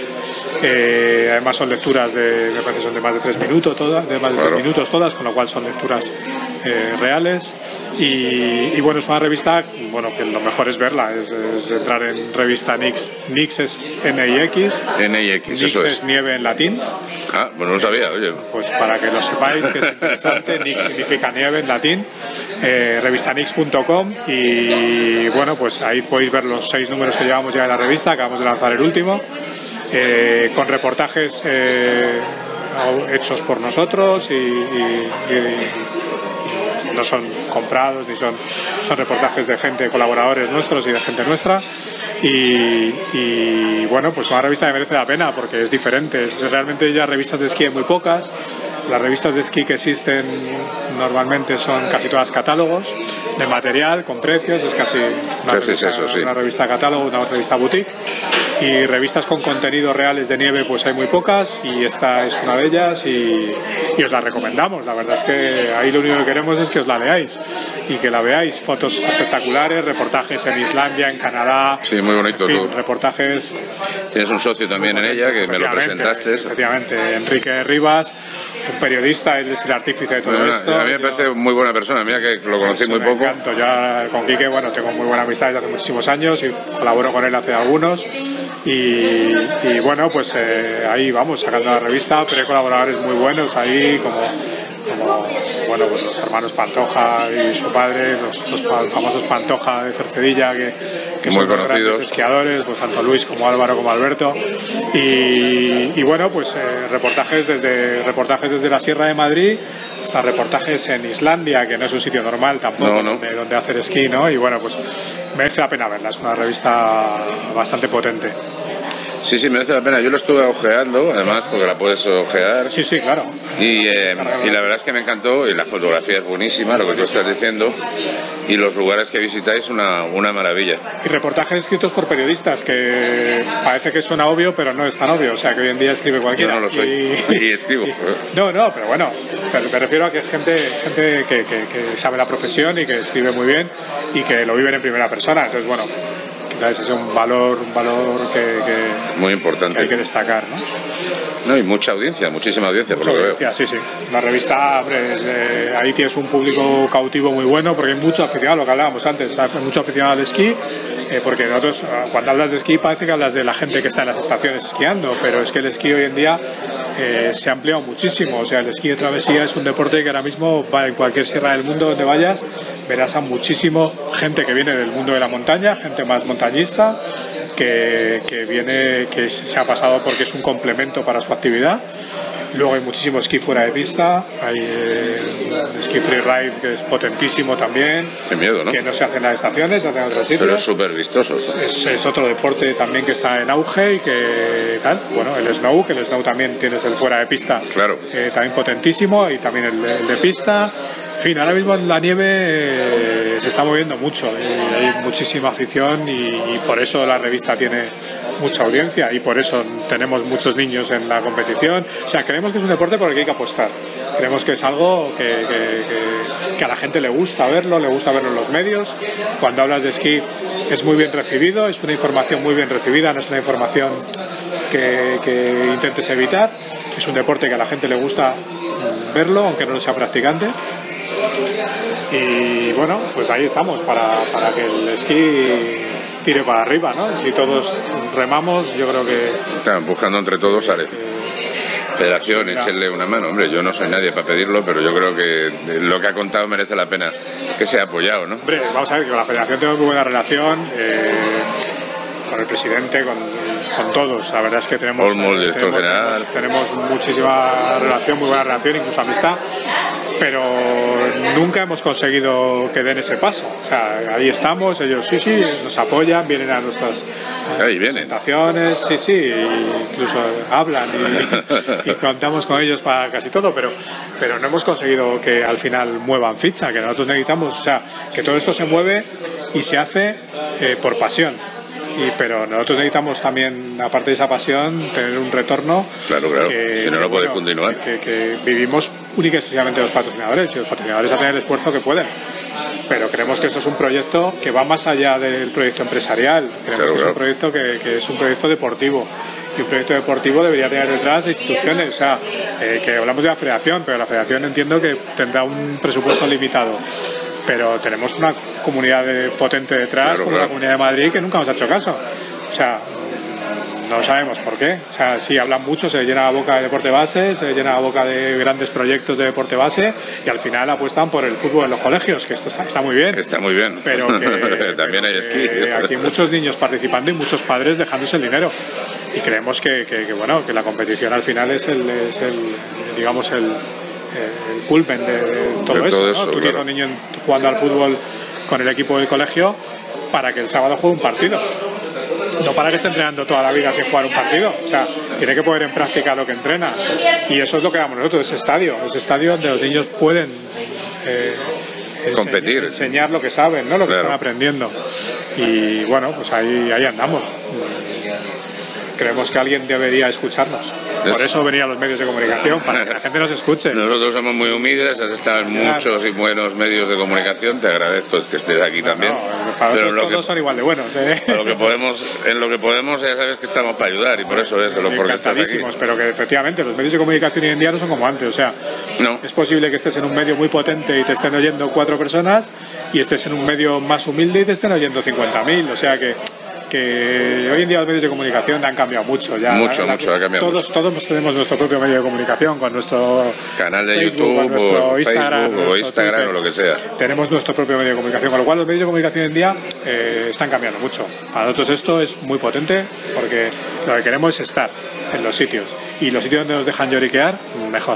Eh, además son lecturas de, me parece son de más de tres minutos todas, de más de claro. tres minutos todas, con lo cual son lecturas eh, reales. Y, y bueno, es una revista, bueno, que lo mejor es verla, es, es entrar en revista Nix. Nix es N I X. N I X, Nix eso es. es nieve en latín. Ah, bueno, no lo sabía. Oye. Pues para que lo sepáis, que es interesante, Nix significa nieve en latín, eh, revista nix punto com y bueno, pues ahí podéis ver los seis números que llevamos ya de la revista, acabamos de lanzar el último, eh, con reportajes eh, hechos por nosotros y, y, y no son comprados ni son, son reportajes de gente, colaboradores nuestros y de gente nuestra. Y, y bueno, pues una revista que merece la pena porque es diferente. Es, realmente ya revistas de esquí hay muy pocas. Las revistas de esquí que existen normalmente son casi todas catálogos de material con precios. Es casi una, sí, revista, eso, sí. una revista catálogo, una revista boutique. Y revistas con contenidos reales de nieve pues hay muy pocas y esta es una de ellas y, y os la recomendamos. La verdad es que ahí lo único que queremos es que os la leáis y que la veáis. Fotos espectaculares, reportajes en Islandia, en Canadá. Sí, muy bonito, en fin, todo. Reportajes. Tienes un socio también en ella que me lo presentaste. Efectivamente, Enrique Rivas, un periodista, él es el artífice de todo bueno, esto. A mí me parece yo, muy buena persona, mira que lo conocí muy poco. Encanto. Yo con Quique, bueno, tengo muy buena amistad desde hace muchísimos años y colaboro con él hace algunos. Y, y bueno, pues eh, ahí vamos sacando la revista, pero hay colaboradores muy buenos ahí, como, como bueno, pues los hermanos Pantoja y su padre, los, los famosos Pantoja de Cercedilla, que, que muy son conocidos, grandes esquiadores, pues tanto Luis como Álvaro como Alberto. Y, y bueno, pues eh, reportajes desde reportajes desde la Sierra de Madrid hasta reportajes en Islandia, que no es un sitio normal tampoco, no, no. Donde, donde hacer esquí, ¿no? Y bueno, pues merece la pena verla, es una revista bastante potente. Sí, sí, merece la pena. Yo lo estuve ojeando, además, porque la puedes ojear. Sí, sí, claro. Y, eh, y la verdad es que me encantó, y la fotografía es buenísima, lo que tú estás diciendo, y los lugares que visitáis, una, una maravilla. Y reportajes escritos por periodistas, que parece que suena obvio, pero no es tan obvio, o sea, que hoy en día escribe cualquiera. Yo no lo soy, y, y escribo. Y, no, no, pero bueno, me refiero a que es gente, gente que, que, que sabe la profesión y que escribe muy bien y que lo viven en primera persona, entonces, bueno... Ese es un valor, un valor que, que, muy importante. Que hay que destacar, ¿no? No, y mucha audiencia, muchísima audiencia, mucha por lo audiencia, que veo. Sí, sí. La revista, hombre, eh, ahí tienes un público cautivo muy bueno, porque hay mucho aficionado, lo que hablábamos antes, hay mucho aficionado al esquí, eh, porque nosotros, cuando hablas de esquí, parece que hablas de la gente que está en las estaciones esquiando, pero es que el esquí hoy en día eh, se ha ampliado muchísimo. O sea, el esquí de travesía es un deporte que ahora mismo, va en cualquier sierra del mundo donde vayas, verás a muchísimo gente que viene del mundo de la montaña, gente más montañista, que, que viene, que se ha pasado porque es un complemento para su actividad. Luego hay muchísimo esquí fuera de pista, hay eh, esquí freeride que es potentísimo también. Sin miedo, ¿no? Que no se hace en las estaciones, se hace en otros sitios. Pero es súper vistoso. Es, es otro deporte también que está en auge y que tal. Bueno, el snow, que el snow también tienes el fuera de pista. Claro. Eh, también potentísimo, y también el, el de pista. En fin, ahora mismo la nieve eh, se está moviendo mucho, eh, hay muchísima afición y, y por eso la revista tiene mucha audiencia y por eso tenemos muchos niños en la competición. O sea, creemos que es un deporte por el que hay que apostar. Creemos que es algo que, que, que, que a la gente le gusta verlo, le gusta verlo en los medios. Cuando hablas de esquí es muy bien recibido, es una información muy bien recibida, no es una información que, que intentes evitar. Es un deporte que a la gente le gusta verlo, aunque no lo sea practicante. Y bueno, pues ahí estamos para, para que el esquí tire para arriba, ¿no? Si todos remamos, yo creo que... Está empujando entre todos, sale. Federación, sí, échenle una mano. Hombre, yo no soy nadie para pedirlo, pero yo creo que lo que ha contado merece la pena que sea apoyado, ¿no? Hombre, vamos a ver que con la Federación tengo muy buena relación, eh, con el presidente, con, con todos. La verdad es que tenemos, Olmo, el director tenemos, general. tenemos, tenemos muchísima relación, muy buena relación, incluso amistad. Pero nunca hemos conseguido que den ese paso. O sea, ahí estamos, ellos sí, sí, nos apoyan, vienen a nuestras ahí vienen. presentaciones, sí, sí, incluso hablan y, y contamos con ellos para casi todo, pero, pero no hemos conseguido que al final muevan ficha, que nosotros necesitamos, o sea, que todo esto se mueve y se hace eh, por pasión. Y, pero nosotros necesitamos también, aparte de esa pasión, tener un retorno. Claro, claro, que, si no, no puede continuar. Que, que, que vivimos única y exclusivamente los patrocinadores, y los patrocinadores hacen el esfuerzo que pueden. Pero creemos que esto es un proyecto que va más allá del proyecto empresarial. Creemos claro, que claro. es un proyecto que, que es un proyecto deportivo. Y un proyecto deportivo debería tener detrás instituciones. O sea, eh, que hablamos de la federación, pero la federación entiendo que tendrá un presupuesto limitado. Pero tenemos una comunidad de, potente detrás, claro, como claro. la Comunidad de Madrid, que nunca nos ha hecho caso. O sea, no sabemos por qué. O sea, sí, hablan mucho, se llena la boca de deporte base, se llena la boca de grandes proyectos de deporte base y al final apuestan por el fútbol en los colegios, que esto está, está muy bien. Que está muy bien. Pero que también pero hay esquí. Que aquí hay muchos niños participando y muchos padres dejándose el dinero. Y creemos que, que, que bueno, que la competición al final es el, es el digamos, el... el culmen de, de todo de eso, todo ¿no? eso Tú claro. tienes a un niño jugando al fútbol con el equipo del colegio para que el sábado juegue un partido, no para que esté entrenando toda la vida sin jugar un partido. O sea, tiene que poner en práctica lo que entrena y eso es lo que damos nosotros, ese estadio, ese estadio donde los niños pueden eh, competir, enseñar, enseñar lo que saben, ¿no? Lo que claro. están aprendiendo. Y bueno, pues ahí, ahí andamos. Creemos que alguien debería escucharnos. Por eso venían los medios de comunicación, para que la gente nos escuche. Nosotros somos muy humildes, has estado en muchos y buenos medios de comunicación, te agradezco que estés aquí también. No, para pero otros lo todos que, son igual de buenos, ¿eh? lo que podemos, en lo que podemos ya sabes que estamos para ayudar y por eso es lo porque estás aquí. Pero que efectivamente los medios de comunicación hoy en día no son como antes. O sea, no. Es posible que estés en un medio muy potente y te estén oyendo cuatro personas y estés en un medio más humilde y te estén oyendo cincuenta mil. O sea que que hoy en día los medios de comunicación han cambiado mucho ya. Mucho, la, mucho, ha cambiado todos, mucho. Todos tenemos nuestro propio medio de comunicación con nuestro canal de Facebook, YouTube, nuestro o Instagram, Facebook, o nuestro Instagram Twitter. o lo que sea. Tenemos nuestro propio medio de comunicación, con lo cual los medios de comunicación hoy en día eh, están cambiando mucho. Para nosotros esto es muy potente porque lo que queremos es estar en los sitios y los sitios donde nos dejan lloriquear, mejor.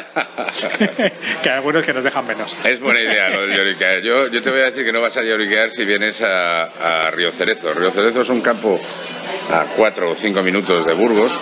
Que hay algunos que nos dejan menos. Es buena idea lo del lloriquear. Yo, yo te voy a decir que no vas a lloriquear si vienes a, a Río Cerezo. Río Cerezo es un campo a cuatro o cinco minutos de Burgos,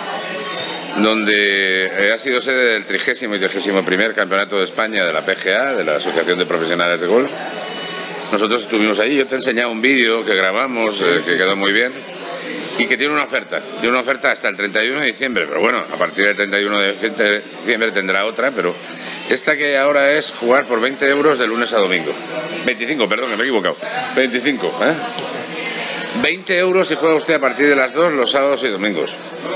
donde ha sido sede del trigésimo y trigésimo primer Campeonato de España de la P G A, de la Asociación de Profesionales de Golf. Nosotros estuvimos allí, yo te he enseñado un vídeo que grabamos, sí, eh, que sí, quedó sí, muy bien. Y que tiene una oferta, tiene una oferta hasta el treinta y uno de diciembre, pero bueno, a partir del treinta y uno de diciembre tendrá otra, pero esta que ahora es jugar por veinte euros de lunes a domingo. veinticinco, perdón, que me he equivocado. veinticinco, ¿eh? Sí, sí. veinte euros si juega usted a partir de las dos los sábados y domingos.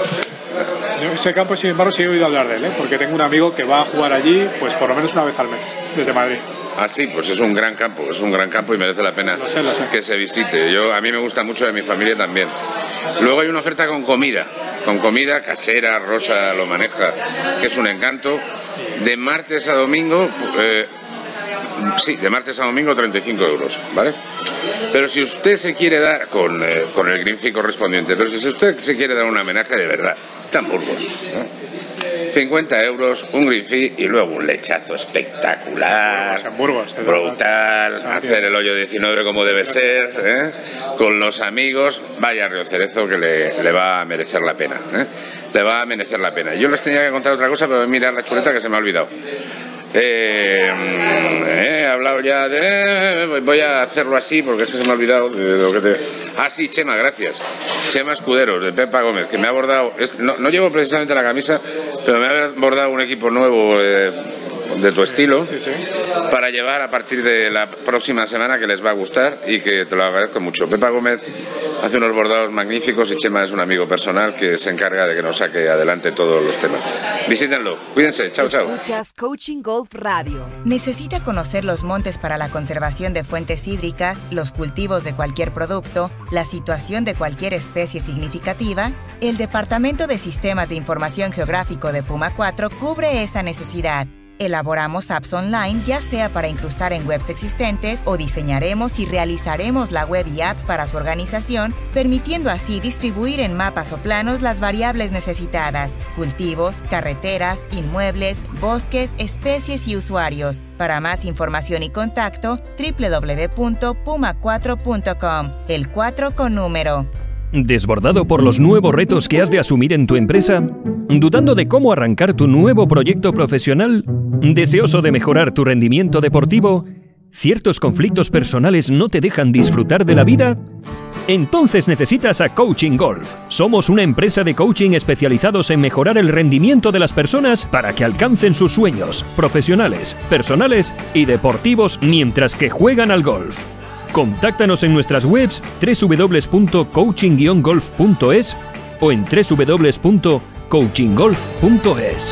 Yo ese campo, sin embargo, sí he oído hablar de él, ¿eh? Porque tengo un amigo que va a jugar allí, pues por lo menos una vez al mes, desde Madrid. Ah, sí, pues es un gran campo, es un gran campo y merece la pena lo sé, lo sé. que se visite. Yo, a mí me gusta mucho, de mi familia también. Luego hay una oferta con comida, con comida casera, Rosa lo maneja, que es un encanto. De martes a domingo, eh, sí, de martes a domingo treinta y cinco euros, ¿vale? Pero si usted se quiere dar, con, eh, con el green fee correspondiente, pero si usted se quiere dar un homenaje de verdad, está en Burgos, ¿no? cincuenta euros, un green fee y luego un lechazo espectacular, en Burgos, en brutal, hacer el hoyo diecinueve como debe ser, ¿eh? Con los amigos, vaya a Río Cerezo que le, le va a merecer la pena, ¿eh? Le va a merecer la pena. Yo les tenía que contar otra cosa, pero mirar la chuleta que se me ha olvidado. Eh, he hablado ya de... Voy a hacerlo así porque es que se me ha olvidado de lo que te... Ah, sí, Chema, gracias. Chema Escudero, de Pepa Gómez, que me ha abordado, es, no, no llevo precisamente la camisa, pero me ha abordado un equipo nuevo eh, de tu estilo, sí, sí. para llevar a partir de la próxima semana, que les va a gustar y que te lo agradezco mucho. Pepa Gómez hace unos bordados magníficos y Chema es un amigo personal que se encarga de que nos saque adelante todos los temas. Visítenlo, cuídense, chao, chao. Escuchas Coaching Golf Radio. ¿Necesita conocer los montes para la conservación de fuentes hídricas, los cultivos de cualquier producto, la situación de cualquier especie significativa? El Departamento de Sistemas de Información Geográfico de Puma cuatro cubre esa necesidad. Elaboramos apps online, ya sea para incrustar en webs existentes o diseñaremos y realizaremos la web y app para su organización, permitiendo así distribuir en mapas o planos las variables necesitadas: cultivos, carreteras, inmuebles, bosques, especies y usuarios. Para más información y contacto, doble u doble u doble u punto puma cuatro punto com, el cuatro con número. ¿Desbordado por los nuevos retos que has de asumir en tu empresa? ¿Dudando de cómo arrancar tu nuevo proyecto profesional? ¿Deseoso de mejorar tu rendimiento deportivo? ¿Ciertos conflictos personales no te dejan disfrutar de la vida? Entonces necesitas a Coaching Golf. Somos una empresa de coaching especializados en mejorar el rendimiento de las personas para que alcancen sus sueños profesionales, personales y deportivos mientras que juegan al golf. Contáctanos en nuestras webs doble u doble u doble u punto coaching guion golf punto es o en doble u doble u doble u punto coaching golf punto es.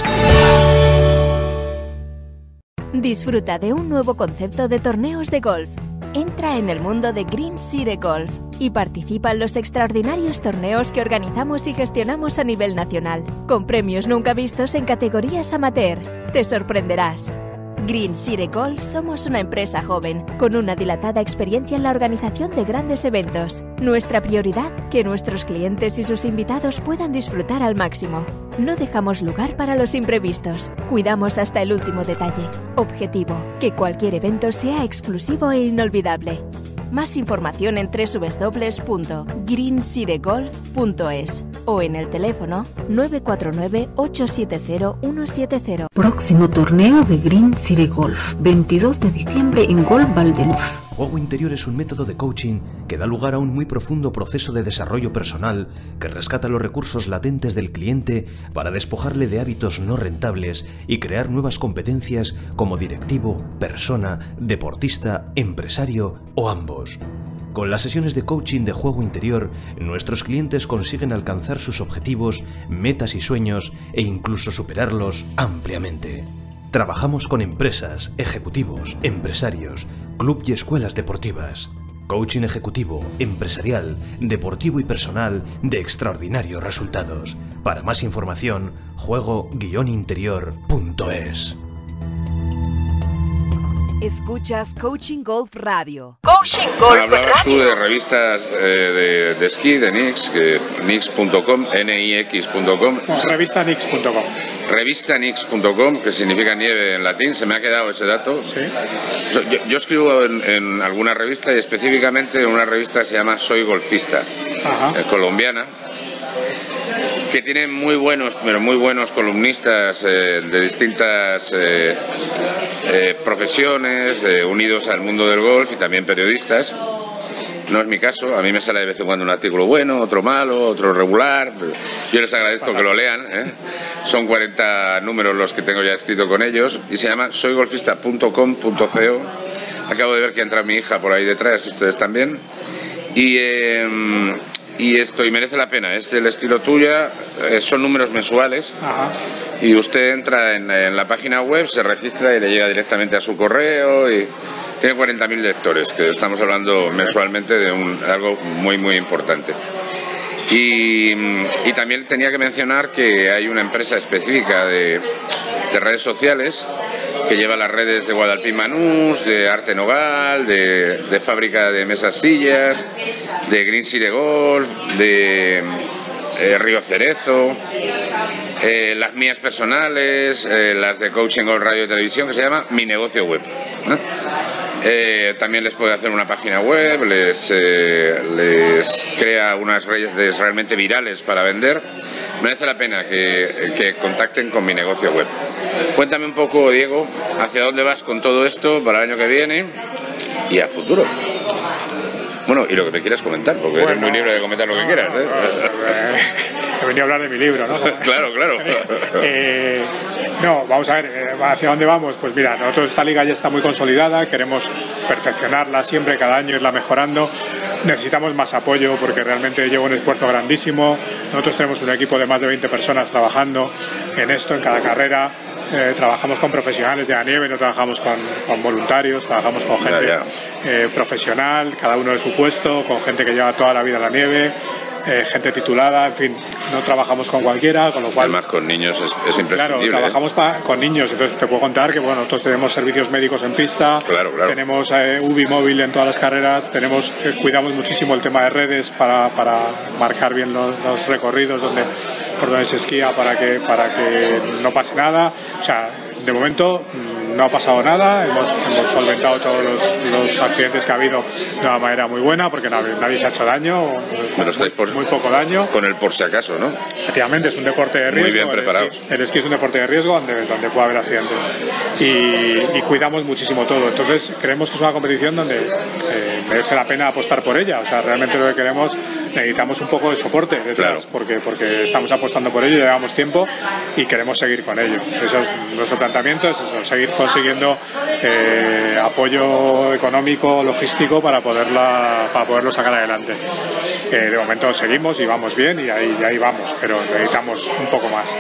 Disfruta de un nuevo concepto de torneos de golf. Entra en el mundo de Green City Golf y participa en los extraordinarios torneos que organizamos y gestionamos a nivel nacional, con premios nunca vistos en categorías amateur. Te sorprenderás. Green City Golf somos una empresa joven, con una dilatada experiencia en la organización de grandes eventos. Nuestra prioridad, que nuestros clientes y sus invitados puedan disfrutar al máximo. No dejamos lugar para los imprevistos. Cuidamos hasta el último detalle. Objetivo, que cualquier evento sea exclusivo e inolvidable. Más información en doble u doble u doble u punto green city golf punto es o en el teléfono nueve cuatro nueve, ocho siete cero, uno siete cero. Próximo torneo de Green City Golf, veintidós de diciembre en Golf Valdeluf. Juego interior es un método de coaching que da lugar a un muy profundo proceso de desarrollo personal que rescata los recursos latentes del cliente para despojarle de hábitos no rentables y crear nuevas competencias como directivo, persona, deportista, empresario o ambos. Con las sesiones de coaching de juego interior, nuestros clientes consiguen alcanzar sus objetivos, metas y sueños e incluso superarlos ampliamente. Trabajamos con empresas, ejecutivos, empresarios, club y escuelas deportivas. Coaching ejecutivo, empresarial, deportivo y personal de extraordinarios resultados. Para más información, juego guion interior punto es. Escuchas Coaching Golf Radio. Coaching Golf Radio. Hablabas tú de revistas eh, de, de esquí, de Nix, que nix punto com, N I X punto com. No, revista nix punto com. Revista nix punto com, que significa nieve en latín, se me ha quedado ese dato. ¿Sí? Yo, yo escribo en, en alguna revista y específicamente en una revista que se llama Soy Golfista, eh, colombiana, que tiene muy buenos, pero muy buenos columnistas eh, de distintas eh, eh, profesiones, eh, unidos al mundo del golf y también periodistas. No es mi caso, a mí me sale de vez en cuando un artículo bueno, otro malo, otro regular. Yo les agradezco que lo lean, ¿eh? Son cuarenta números los que tengo ya escrito con ellos y se llama soy golfista punto com punto co. Acabo de ver que entra mi hija por ahí detrás, ustedes también. Y... Eh, Y esto, y merece la pena, es del estilo tuya, eh, son números mensuales. Ajá. Y usted entra en, en la página web, se registra y le llega directamente a su correo y tiene cuarenta mil lectores, que estamos hablando mensualmente de un, algo muy muy importante. Y, y también tenía que mencionar que hay una empresa específica de, de redes sociales que lleva las redes de Guadalpín Manús, de Arte Nogal, de, de Fábrica de Mesas Sillas, de Green City Golf, de eh, Río Cerezo, eh, las mías personales, eh, las de Coaching Golf Radio y Televisión, que se llama Mi Negocio Web, ¿no? Eh, también les puede hacer una página web, les, eh, les crea unas redes realmente virales para vender. Merece la pena que, que contacten con Mi Negocio Web. Cuéntame un poco, Diego, hacia dónde vas con todo esto para el año que viene y a futuro. Bueno, y lo que me quieras comentar, porque bueno, eres muy libre de comentar lo que no, quieras. ¿eh? No, no, he venido a hablar de mi libro, ¿no? Claro, claro. eh, no, vamos a ver, ¿hacia dónde vamos? Pues mira, nosotros esta liga ya está muy consolidada, queremos perfeccionarla siempre, cada año irla mejorando. Necesitamos más apoyo porque realmente lleva un esfuerzo grandísimo. Nosotros tenemos un equipo de más de veinte personas trabajando en esto, en cada carrera. Eh, trabajamos con profesionales de la nieve, no trabajamos con, con voluntarios, trabajamos con gente ya, ya. Eh, profesional, cada uno de su puesto, con gente que lleva toda la vida en la nieve. Eh, gente titulada, en fin, no trabajamos con cualquiera, con lo cual... Además con niños es, es imprescindible. Claro, trabajamos pa, con niños, entonces te puedo contar que bueno, nosotros tenemos servicios médicos en pista, claro, claro. tenemos eh, U B I móvil en todas las carreras, tenemos eh, cuidamos muchísimo el tema de redes para, para marcar bien los, los recorridos donde, por donde se esquía para que, para que no pase nada, o sea, de momento no ha pasado nada, hemos, hemos solventado todos los, los accidentes que ha habido de una manera muy buena porque nadie, nadie se ha hecho daño, pero estáis por, muy poco daño. Con el por si acaso, ¿no? Efectivamente, es un deporte de riesgo. Muy bien preparados. El esquí, el esquí es un deporte de riesgo donde, donde puede haber accidentes y, y cuidamos muchísimo todo. Entonces creemos que es una competición donde eh, merece la pena apostar por ella. O sea, realmente lo que queremos, necesitamos un poco de soporte detrás, claro. porque, porque estamos apostando por ello, llevamos tiempo y queremos seguir con ello. Eso es nuestro planteamiento, es eso, seguir consiguiendo eh, apoyo económico, logístico para poderla para poderlo sacar adelante. Eh, de momento seguimos y vamos bien y ahí, y ahí vamos, pero necesitamos un poco más.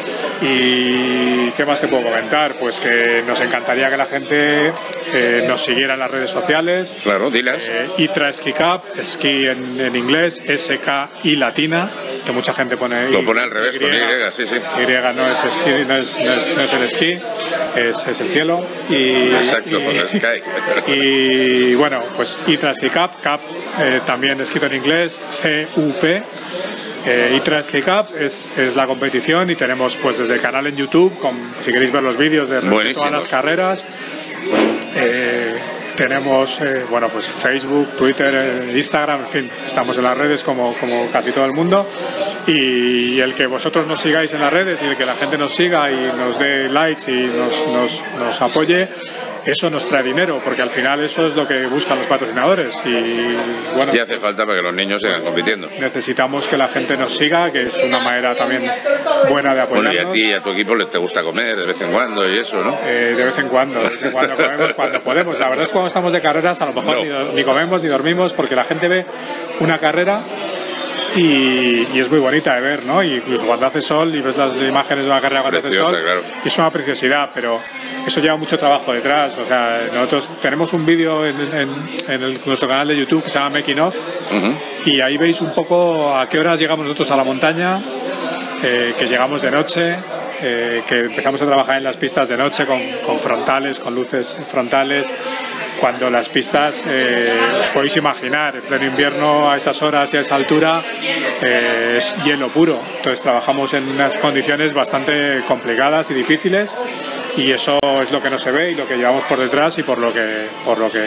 ¿Y qué más te puedo comentar? Pues que nos encantaría que la gente eh, nos siguiera en las redes sociales. Claro, dilas. Eh, ITRA Ski Cup, esquí en, en inglés, S K I latina, que mucha gente pone... Lo pone al revés, y, con Y, sí, sí. Y no es, esquí, no es, no es, no es el esquí, es, es el cielo. Y, Exacto, y, con el sky. Y bueno, pues ITRA Ski Cup, Cup eh, también escrito en inglés, C U P. Eh, ITRA Ski Cup es, es la competición y tenemos pues desde el canal en YouTube, con, si queréis ver los vídeos de, de todas las carreras. Eh, tenemos eh, bueno pues Facebook, Twitter, eh, Instagram, en fin, estamos en las redes como, como casi todo el mundo y, y el que vosotros nos sigáis en las redes y el que la gente nos siga y nos dé likes y nos, nos, nos apoye, eso nos trae dinero, porque al final eso es lo que buscan los patrocinadores y bueno, y hace falta para que los niños sigan compitiendo. Necesitamos que la gente nos siga, que es una manera también buena de apoyarnos. Bueno, y a ti y a tu equipo te gusta comer de vez en cuando y eso, ¿no? Eh, de vez en cuando, de vez en cuando comemos cuando podemos. La verdad es que cuando estamos de carreras a lo mejor no. ni, ni comemos ni dormimos, porque la gente ve una carrera Y, y es muy bonita de ver, ¿no? Y incluso cuando hace sol y ves las imágenes de una carrera cuando Preciosa, hace sol, claro. y es una preciosidad, pero eso lleva mucho trabajo detrás. O sea, nosotros tenemos un vídeo en, en, en el, nuestro canal de YouTube que se llama Making Of, uh-huh. y ahí veis un poco a qué horas llegamos nosotros a la montaña, eh, que llegamos de noche, eh, que empezamos a trabajar en las pistas de noche con, con frontales, con luces frontales. Cuando las pistas, eh, os podéis imaginar, en pleno invierno a esas horas y a esa altura, eh, es hielo puro. Entonces trabajamos en unas condiciones bastante complicadas y difíciles y eso es lo que no se ve y lo que llevamos por detrás y por lo que, por lo que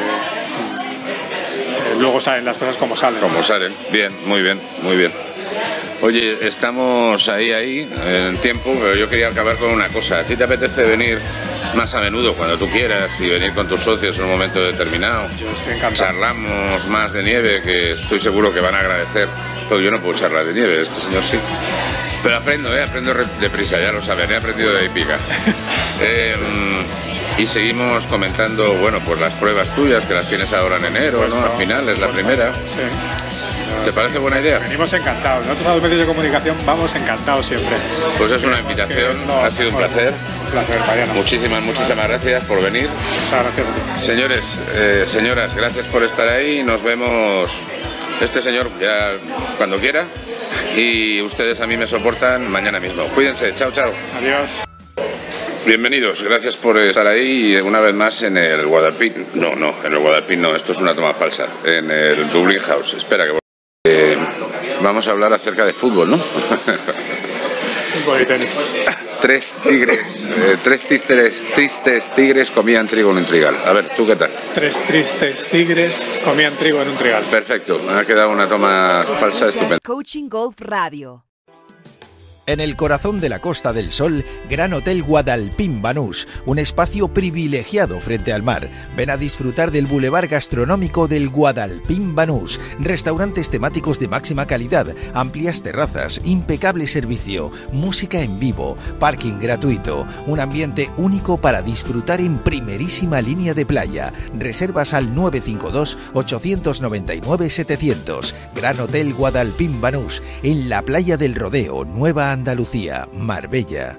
eh, luego salen las cosas como salen. Como salen, bien, muy bien, muy bien. Oye, estamos ahí, ahí, en tiempo, pero yo quería acabar con una cosa. ¿A ti te apetece venir más a menudo cuando tú quieras y venir con tus socios en un momento determinado? Yo estoy encantado. Charlamos más de nieve, que estoy seguro que van a agradecer. Porque yo no puedo charlar de nieve, este señor sí. Pero aprendo, ¿eh? Aprendo deprisa, ya lo saben, he aprendido de pica. eh, y seguimos comentando, bueno, pues las pruebas tuyas, que las tienes ahora en enero, pues ¿no? no? Al final es la pues primera. No. Sí. ¿Te parece buena idea? Venimos encantados. Nosotros a los medios de comunicación vamos encantados siempre. Pues es una invitación, no, ha sido un placer. Un placer, Mariano. Muchísimas, muchísimas gracias por venir. Muchas gracias a ti. Señores, eh, señoras, gracias por estar ahí. Nos vemos, este señor ya cuando quiera. Y ustedes a mí me soportan mañana mismo. Cuídense, chao, chao. Adiós. Bienvenidos, gracias por estar ahí una vez más en el Guadalpín. No, no, en el Guadalpín no, esto es una toma falsa. En el Dublin House. Espera que... Eh, vamos a hablar acerca de fútbol, ¿no? Fútbol y tenis. Tres tigres, eh, tres tristes, tristes tigres comían trigo en un trigal. A ver, ¿tú qué tal? Tres tristes tigres comían trigo en un trigal. Perfecto, me ha quedado una toma falsa estupenda. Coaching Golf Radio. En el corazón de la Costa del Sol, Gran Hotel Guadalpín Banús, un espacio privilegiado frente al mar. Ven a disfrutar del bulevar gastronómico del Guadalpín Banús, restaurantes temáticos de máxima calidad, amplias terrazas, impecable servicio, música en vivo, parking gratuito, un ambiente único para disfrutar en primerísima línea de playa. Reservas al nueve cinco dos, ocho nueve nueve, setecientos. Gran Hotel Guadalpín Banús, en la playa del Rodeo, Nueva Andalucía, Marbella.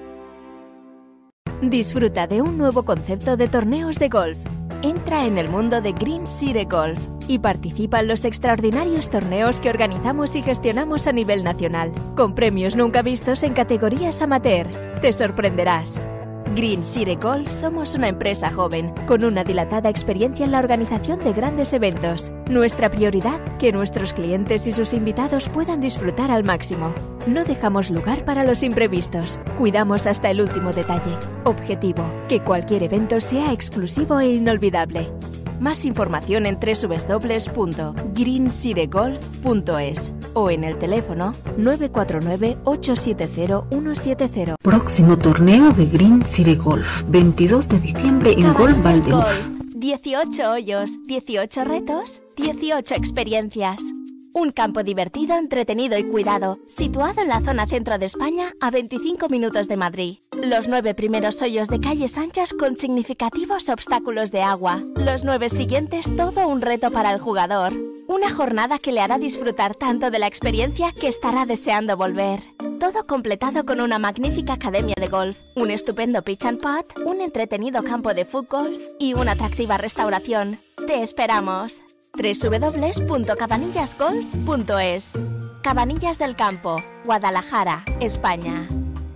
Disfruta de un nuevo concepto de torneos de golf. Entra en el mundo de Green City Golf y participa en los extraordinarios torneos que organizamos y gestionamos a nivel nacional, con premios nunca vistos en categorías amateur. Te sorprenderás. Green City Golf somos una empresa joven, con una dilatada experiencia en la organización de grandes eventos. Nuestra prioridad, que nuestros clientes y sus invitados puedan disfrutar al máximo. No dejamos lugar para los imprevistos. Cuidamos hasta el último detalle. Objetivo, que cualquier evento sea exclusivo e inolvidable. Más información en doble u doble u doble u punto green city golf punto es o en el teléfono nueve cuatro nueve, ocho siete cero, uno siete cero. Próximo torneo de Green City Golf, veintidós de diciembre en Golf Valdeluz. dieciocho hoyos, dieciocho retos, dieciocho experiencias. Un campo divertido, entretenido y cuidado, situado en la zona centro de España, a veinticinco minutos de Madrid. Los nueve primeros hoyos de calles anchas con significativos obstáculos de agua. Los nueve siguientes, todo un reto para el jugador. Una jornada que le hará disfrutar tanto de la experiencia que estará deseando volver. Todo completado con una magnífica academia de golf, un estupendo pitch and putt, un entretenido campo de fútbol y una atractiva restauración. ¡Te esperamos! doble u doble u doble u punto cabanillas golf punto es. Cabanillas del Campo, Guadalajara, España.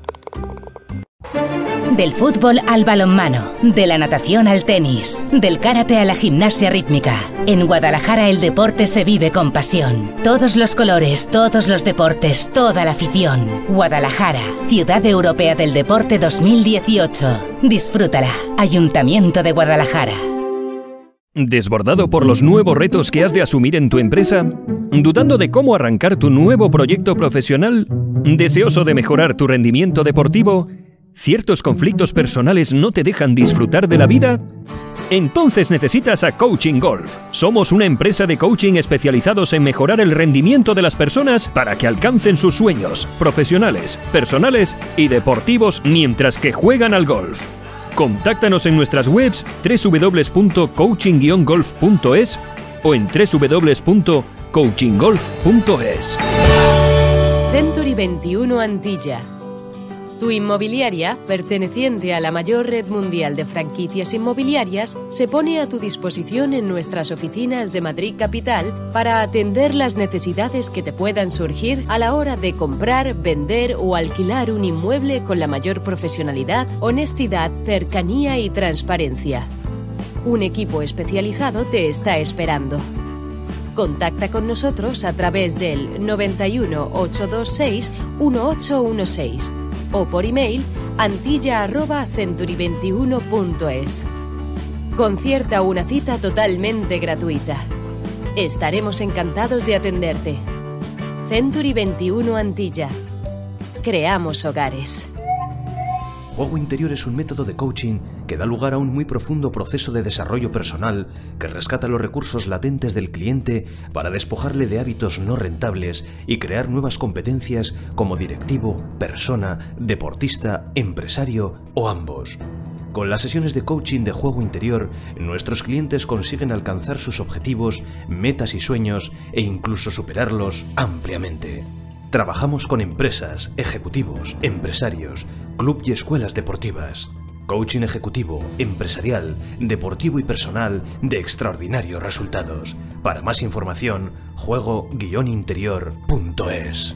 Del fútbol al balonmano, de la natación al tenis, del karate a la gimnasia rítmica. En Guadalajara el deporte se vive con pasión. Todos los colores, todos los deportes, toda la afición. Guadalajara, Ciudad Europea del Deporte dos mil dieciocho. Disfrútala. Ayuntamiento de Guadalajara. ¿Desbordado por los nuevos retos que has de asumir en tu empresa? ¿Dudando de cómo arrancar tu nuevo proyecto profesional? ¿Deseoso de mejorar tu rendimiento deportivo? ¿Ciertos conflictos personales no te dejan disfrutar de la vida? Entonces necesitas a Coaching Golf. Somos una empresa de coaching especializados en mejorar el rendimiento de las personas para que alcancen sus sueños profesionales, personales y deportivos mientras que juegan al golf. Contáctanos en nuestras webs doble u doble u doble u punto coaching guion golf punto es o en doble u doble u doble u punto coaching golf punto es. Century veintiuno Antilla. Tu inmobiliaria, perteneciente a la mayor red mundial de franquicias inmobiliarias, se pone a tu disposición en nuestras oficinas de Madrid Capital para atender las necesidades que te puedan surgir a la hora de comprar, vender o alquilar un inmueble con la mayor profesionalidad, honestidad, cercanía y transparencia. Un equipo especializado te está esperando. Contacta con nosotros a través del noventa y uno, ochocientos veintiséis, dieciocho dieciséis o por email antilla arroba century veintiuno punto es. Concierta una cita totalmente gratuita. Estaremos encantados de atenderte. Century veintiuno Antilla. Creamos hogares. Juego interior es un método de coaching que da lugar a un muy profundo proceso de desarrollo personal que rescata los recursos latentes del cliente para despojarle de hábitos no rentables y crear nuevas competencias como directivo, persona, deportista, empresario o ambos. Con las sesiones de coaching de juego interior, nuestros clientes consiguen alcanzar sus objetivos, metas y sueños e incluso superarlos ampliamente. Trabajamos con empresas, ejecutivos, empresarios, club y escuelas deportivas. Coaching ejecutivo, empresarial, deportivo y personal de extraordinarios resultados. Para más información, juego guion interior punto es.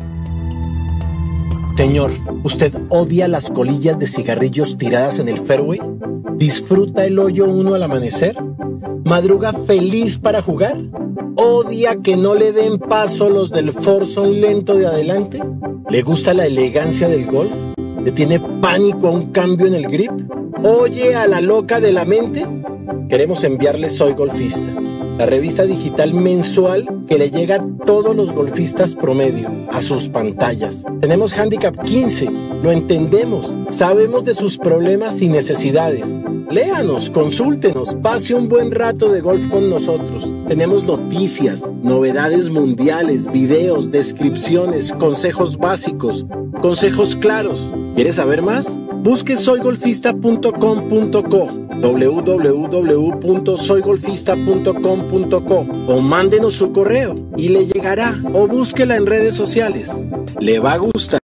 Señor, ¿usted odia las colillas de cigarrillos tiradas en el fairway? ¿Disfruta el hoyo uno al amanecer? ¿Madruga feliz para jugar? ¿Odia que no le den paso los del foursome lento de adelante? ¿Le gusta la elegancia del golf? ¿Le tiene pánico a un cambio en el grip? ¿Oye a la loca de la mente? Queremos enviarle Soy Golfista, la revista digital mensual que le llega a todos los golfistas promedio, a sus pantallas. Tenemos Handicap quince, lo entendemos, sabemos de sus problemas y necesidades. Léanos, consúltenos, pase un buen rato de golf con nosotros. Tenemos noticias, novedades mundiales, videos, descripciones, consejos básicos, consejos claros. ¿Quieres saber más? Busque soy golfista punto com punto co, doble u doble u doble u punto soy golfista punto com punto co o mándenos su correo y le llegará, o búsquela en redes sociales. Le va a gustar.